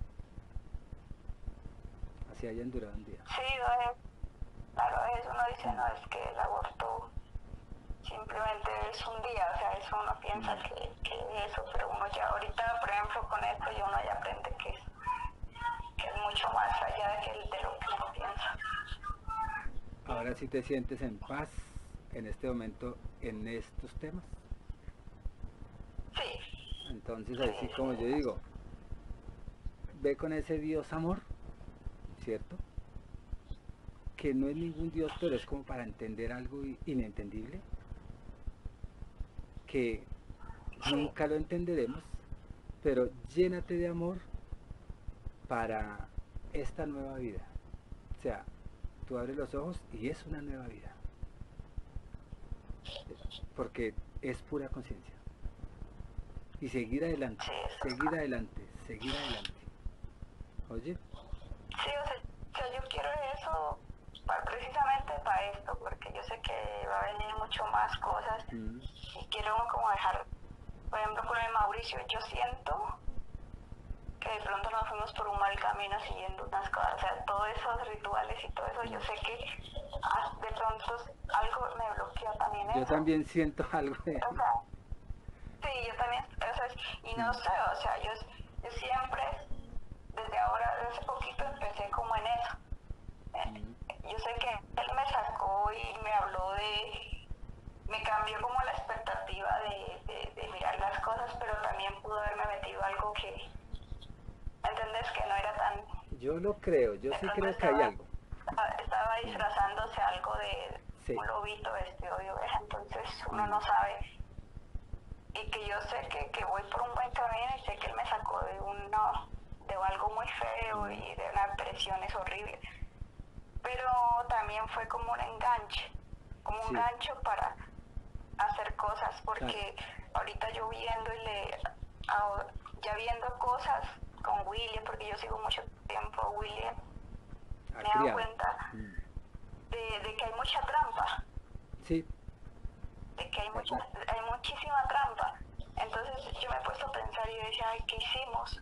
así hayan durado un día. Sí, no es, claro, es, uno dice, no, es que el aborto simplemente es un día, o sea, eso uno piensa Mm. que, que eso, pero uno ya ahorita, por ejemplo, con esto ya uno ya aprende que es, que es mucho más allá de, que, de lo que uno piensa. Ahora sí te sientes en paz en este momento en estos temas. Sí, Entonces, sí, así como yo sí, digo, ve con ese Dios amor, ¿cierto? Que no es ningún Dios, pero es como para entender algo i- inentendible, que sí, nunca lo entenderemos, pero llénate de amor para esta nueva vida. O sea, tú abres los ojos y es una nueva vida, porque es pura conciencia. Y seguir adelante, sí, eso. seguir adelante, seguir adelante. Oye, Sí, o sea, o sea, yo quiero eso pa- precisamente para esto, porque yo sé que va a venir mucho más cosas mm, y quiero como dejar, por ejemplo, con el Mauricio, yo siento que de pronto nos fuimos por un mal camino siguiendo unas cosas, o sea, todos esos rituales y todo eso, yo sé que ah, de pronto algo me bloquea también yo eso. también siento algo de... O sea, sí, yo también, o sea, y no Mm, sé, o sea, yo, yo siempre, desde ahora, desde hace poquito empecé como en eso. Eh, mm, Yo sé que él me sacó y me habló de, me cambió como la expectativa de, de, de mirar las cosas, pero también pudo haberme metido algo que, ¿entendés? Que no era tan, yo lo creo, yo de sí pronto creo que hay estaba, algo. estaba, estaba Mm, disfrazándose algo de sí. un lobito vestido de oveja, entonces uno Mm, no sabe. Y que yo sé que, que voy por un buen camino y sé que él me sacó de uno, de algo muy feo mm, y de una presiones horrible. Pero también fue como un enganche, como un sí, gancho para hacer cosas, claro. porque ahorita yo viendo y le, a- ya viendo cosas con William, porque yo sigo mucho tiempo a William, Ha me he dado criado. cuenta Mm, de, de que hay mucha trampa, sí, de que hay mucha, verdad. hay muchísima trampa. Entonces yo me he puesto a pensar y yo decía, ay, ¿qué hicimos?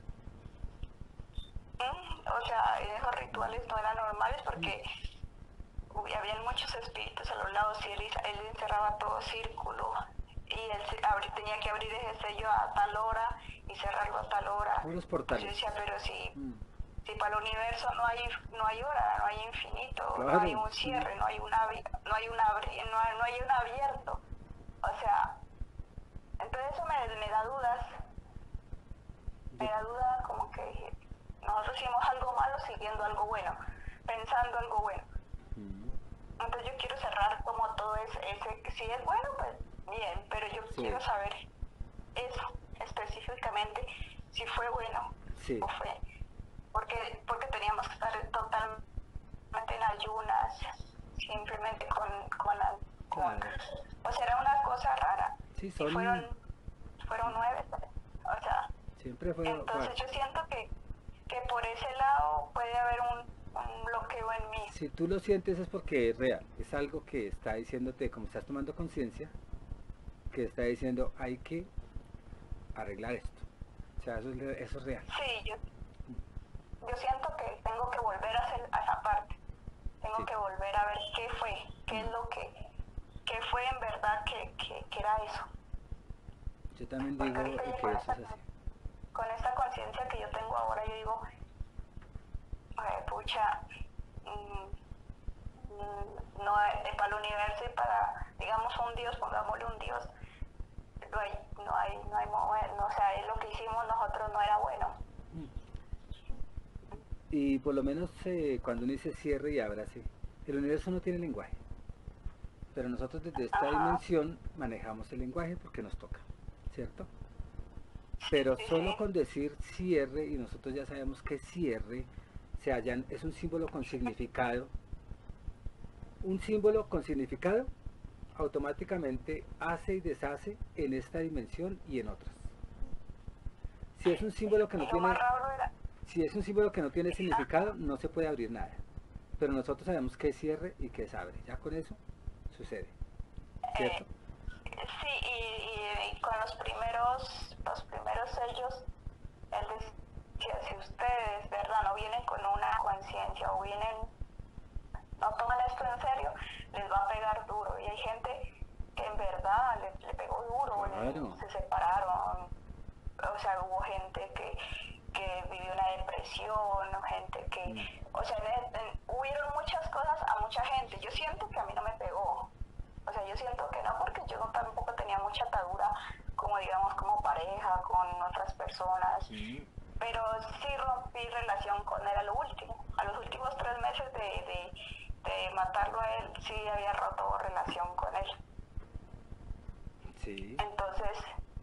¿Mm? O sea, esos rituales no eran normales Mm, porque uy, habían muchos espíritus a los lados y él, él encerraba todo círculo y él se- abri- tenía que abrir ese sello a tal hora y cerrarlo a tal hora. puros Yo portales. decía, pero si, Mm, si para el universo no hay, no hay hora, no hay infinito, no hay claro, un sí. cierre, no hay, una, abi- no hay, una abri- no hay, no hay un abierto. O sea, entonces eso me, me da dudas, me Yo, da duda como que nosotros hicimos algo malo siguiendo algo bueno, pensando algo bueno. mm, Entonces yo quiero cerrar como todo ese, ese si es bueno, pues bien, pero yo sí, quiero saber eso específicamente, si fue bueno sí, o fue, porque, porque teníamos que estar totalmente en ayunas, simplemente con, con, la- con, claro. o sea, era una cosa rara, Sí, y fueron, son, fueron nueve, o sea, siempre fue entonces fuerte. yo siento que, que por ese lado puede haber un, un bloqueo en mí. Si tú lo sientes es porque es real, es algo que está diciéndote, como estás tomando conciencia, que está diciendo hay que arreglar esto. O sea, eso es, re- eso es real. Sí, yo, yo siento que tengo que volver a hacer a esa parte. tengo Sí. que volver a ver qué fue, qué es lo que, qué fue en verdad que, que, que era eso. Yo también Porque digo ahorita eh, ya que con eso esta, es así. con esta conciencia que yo tengo ahora, yo digo, eh, pucha, mm, mm, no hay, eh, para el universo y para, digamos, un Dios, pongámosle un Dios, no hay, no hay, no hay mover, no, o sea, es lo que hicimos nosotros no era bueno. Y por lo menos eh, cuando uno dice cierre y ábrase, el universo no tiene lenguaje. Pero nosotros desde esta Ajá, dimensión manejamos el lenguaje porque nos toca, ¿cierto? sí, Pero sí, solo sí. con decir cierre, y nosotros ya sabemos que cierre se hallan, es un símbolo con significado. Un símbolo con significado automáticamente hace y deshace en esta dimensión y en otras. Si es un símbolo que no Y lo más tiene, raro era, si es un símbolo que no tiene ajá, significado, no se puede abrir nada. Pero nosotros sabemos qué es cierre y qué es abre. Ya con eso sucede, ¿cierto? eh, sí, y, y, y con los primeros, los primeros sellos, él decía, si ustedes, ¿verdad?, no vienen con una conciencia o vienen, no toman esto en serio, les va a pegar duro. Y hay gente que en verdad le, le pegó duro, Claro. le, se separaron, o sea, hubo gente que, que vivió una depresión, gente que, Mm. o sea, en, en, hubieron muchas cosas a mucha gente. Yo siento que a mí no me pegó, o sea, yo siento que no, porque yo tampoco tenía mucha atadura, como digamos, como pareja, con otras personas, Mm. pero sí rompí relación con él a lo último. A los últimos tres meses de, de, de matarlo a él, sí había roto relación con él. Sí, Entonces,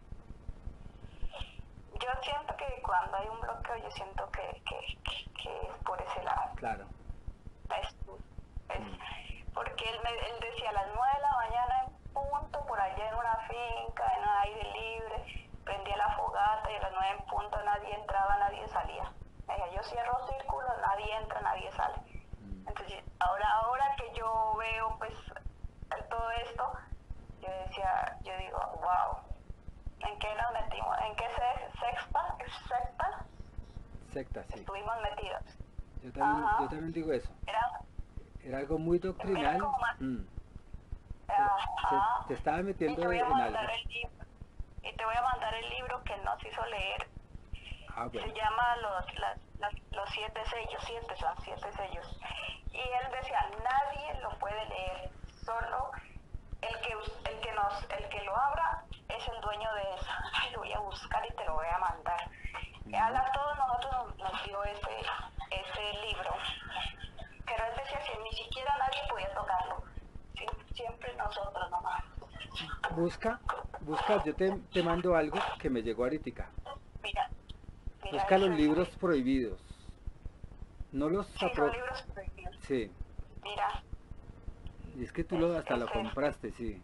yo siento que cuando hay un bloqueo, yo siento que, que, que, que es por ese lado. claro. Es, es, Mm. porque él, me, él decía a las nueve de la mañana en punto, por allá en una finca, en aire libre, prendía la fogata y a las nueve en punto nadie entraba, nadie salía. Me decía, yo cierro círculos, nadie entra, nadie sale. Mm. Entonces, ahora, ahora que yo veo pues todo esto, yo decía, yo digo, wow, ¿en qué nos metimos? ¿En qué se, sexta, secta Secta, sí. estuvimos metidos? Yo también, yo Ajá, también digo eso. era, Era algo muy era doctrinal. como más, Mm. Se, se- ajá, te estaba y te metiendo voy a en algo. mandar el libro, y te voy a mandar el libro que él nos hizo leer. Ah, Se bueno. llama los, las, las, los siete sellos, siete son siete sellos. Y él decía, nadie lo puede leer, solo el que, el que, nos, el que lo abra es el dueño de eso. Ay, lo voy a buscar y te lo voy a mandar. Mm. Él a todos nosotros nos, nos dio este, este libro, pero él decía que ni siquiera nadie podía tocarlo, sí, siempre nosotros nomás. Busca, busca, yo te, te mando algo que me llegó ahorita. Mira, mira, Busca los eso libros es, prohibidos. No los sí, son apro... libros prohibidos. Sí. Mira, Y es que tú es, lo hasta lo este, compraste, sí.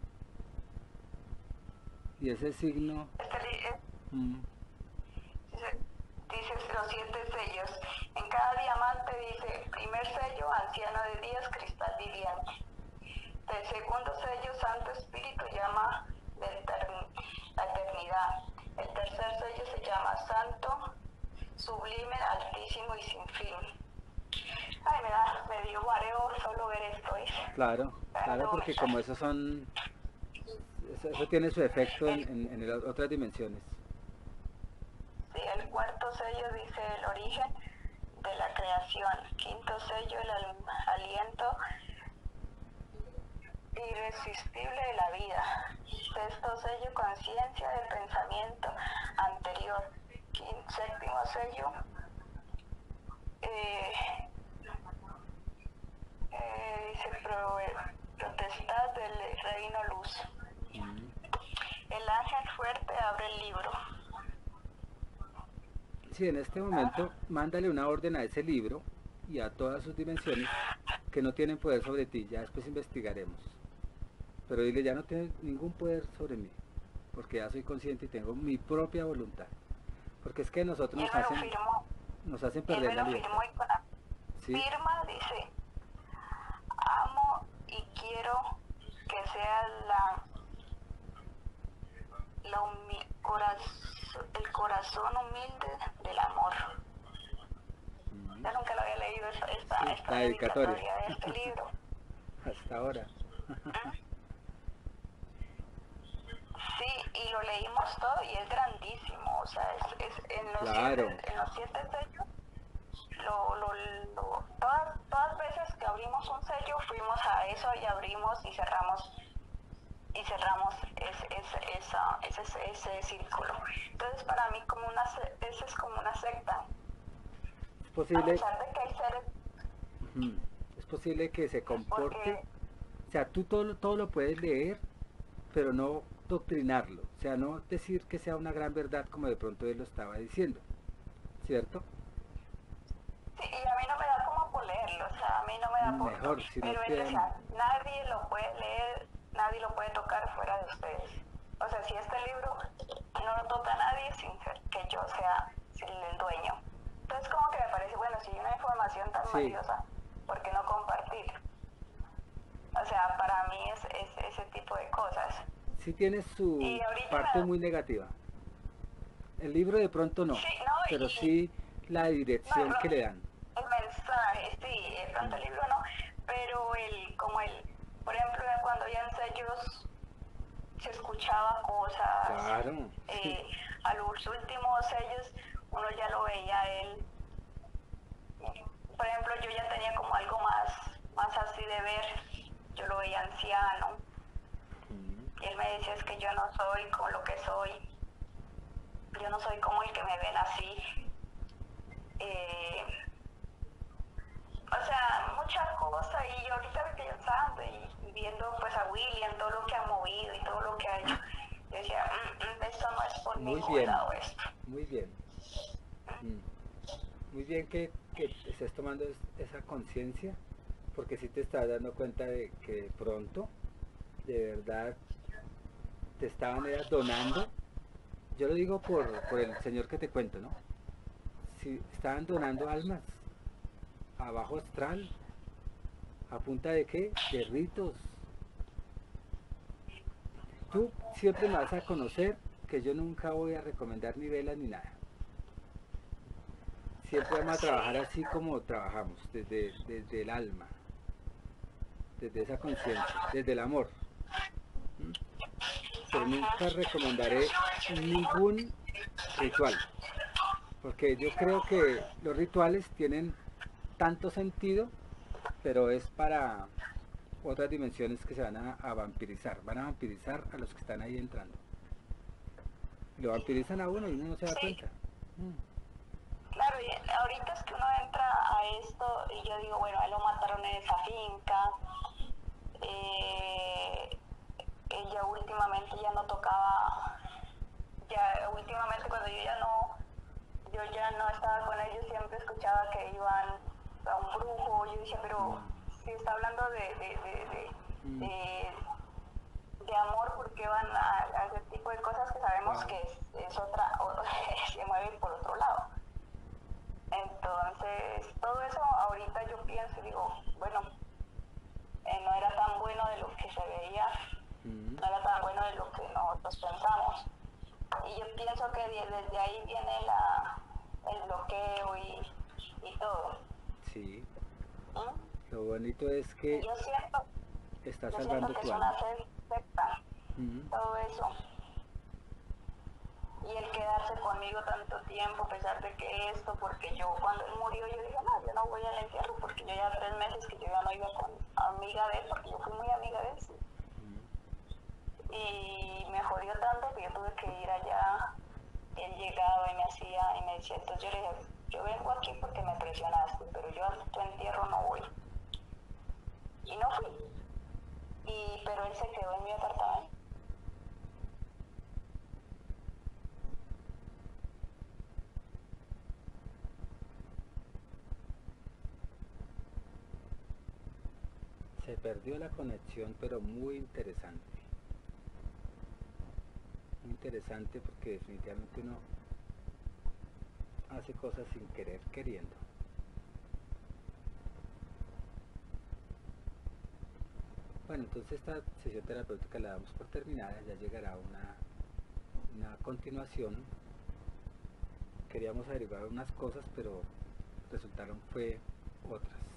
Y ese signo... este, li- es- mm, dice, dice los siete sellos. En cada diamante dice, primer sello, anciano de días, cristal viviente. El segundo sello, Santo Espíritu, llama de etern- la eternidad. El tercer sello se llama Santo, sublime, altísimo y sin fin. Ay, me da, me dio mareo solo ver esto, ¿es? claro, claro, Dando porque mensaje. como esos son... Eso, eso tiene su efecto en, El, en, en el- otras dimensiones. sí, el cuarto sello dice el origen de la creación. Quinto sello, el al- aliento irresistible de la vida. Sexto sello, conciencia del pensamiento anterior. Quin- séptimo sello, eh, eh, dice pro, protestad del reino luz. Mm. El ángel fuerte abre el libro. Sí, en este momento mándale una orden a ese libro y a todas sus dimensiones que no tienen poder sobre ti. Ya después investigaremos. Pero dile, ya no tienes ningún poder sobre mí, porque ya soy consciente y tengo mi propia voluntad. Porque es que nosotros Y él nos me lo hacen, firmó. nos hacen Y él perder me la lo libertad. firmó y con la ¿Sí? firma dice, amo y quiero que sea la, la humi- coraz- el corazón humilde del amor. Mm. Yo nunca lo había leído esta, esta, Sí, esta la dedicatoria. dedicatoria de este libro. Hasta ahora. Sí, y lo leímos todo y es grandísimo, o sea, es, es en, los Claro. siete, en los siete sellos, lo, lo, lo, todas, todas veces que abrimos un sello fuimos a eso y abrimos y cerramos y cerramos ese, ese, esa, ese, ese círculo. Entonces para mí como una, ese es como una secta. Es posible, A pesar de que hay seres... ujú, es posible que se comporte, Porque, o sea, tú todo, todo lo puedes leer, pero no doctrinarlo, o sea, no decir que sea una gran verdad como de pronto él lo estaba diciendo, ¿cierto? sí, y a mí no me da como por leerlo, o sea, a mí no me da por... Mejor, si no Pero él quedan... decía, nadie lo puede leer, nadie lo puede tocar fuera de ustedes. O sea, si este libro no lo toca nadie sin ser que yo sea el dueño. Entonces como que me parece, bueno, si hay una información tan Sí. valiosa, ¿por qué no compartir? O sea, para mí es, es ese tipo de cosas. Sí tiene su Y ahorita parte me- muy negativa. El libro de pronto no, Sí, no, pero y- sí la No, dirección lo- que le dan. el mensaje, sí, de pronto el libro no, pero el, como el, por ejemplo, cuando ya en sellos se escuchaba cosas, Claro, sí. eh, a los últimos sellos uno ya lo veía a él, por ejemplo, yo ya tenía como algo más, más así de ver, yo lo veía anciano, Ujú. y él me decía es que yo no soy como lo que soy, yo no soy como el que me ven así. Eh, o sea, muchas cosas y ahorita pensando y, y viendo pues a William, todo lo que ha movido y todo lo que ha hecho, yo decía, mm, mm, esto no es por Muy ningún bien, lado esto. muy bien. Mm. Muy bien que, que estés tomando es- esa conciencia, porque sí te estás dando cuenta de que de pronto, de verdad, te estaban era donando. Yo lo digo por, por el señor que te cuento, ¿no? Si estaban donando almas a bajo astral, ¿a punta de qué? De ritos. Tú siempre me vas a conocer que yo nunca voy a recomendar ni velas ni nada. Siempre vamos a trabajar Sí, así como trabajamos, desde, desde el alma, desde esa conciencia, desde el amor. ¿Mm? Pero nunca recomendaré ningún ritual, porque yo creo que los rituales tienen tanto sentido, pero es para otras dimensiones que se van a, a vampirizar, van a vampirizar a los que están ahí entrando. Lo vampirizan a uno y uno no se da sí, cuenta. Mm. claro, y ahorita es que uno entra a esto y yo digo, bueno, a él lo mataron en esa finca, eh, ella últimamente ya no tocaba, ya últimamente cuando yo ya no, yo ya no estaba con ellos, siempre escuchaba que iban a un brujo, yo decía, pero si está hablando de, de, de, de, Mm. de, de amor, ¿por qué van a, a ese tipo de cosas que sabemos Claro. que es, es otra, o, se mueven por otro lado? Entonces, todo eso ahorita yo pienso y digo, bueno, eh, no era tan bueno de lo que se veía, Mm. no era tan bueno de lo que nosotros pensamos. Y yo pienso que de- desde ahí viene la, el bloqueo y, y todo. Sí, ¿Mm? lo bonito es que Yo siento, está yo salvando siento que tu es alma. una secta, Mm. todo eso. Y el quedarse conmigo tanto tiempo, a pesar de que esto, porque yo cuando él murió, yo dije, no, yo no voy al entierro, porque yo ya tres meses que yo ya no iba con amiga de él, porque yo fui muy amiga de él, sí. Mm. Y me jodió tanto que yo tuve que ir allá. Él llegaba y me hacía, y me decía, entonces yo le dije, yo vengo aquí porque me presionaste, pero yo a tu entierro no voy. Y no fui. Y, pero él se quedó en mi apartamento. Se perdió la conexión, pero muy interesante. Muy interesante porque definitivamente uno hace cosas sin querer, queriendo. Bueno, entonces esta sesión terapéutica la damos por terminada, ya llegará una, una continuación. Queríamos averiguar unas cosas, pero resultaron fue otras.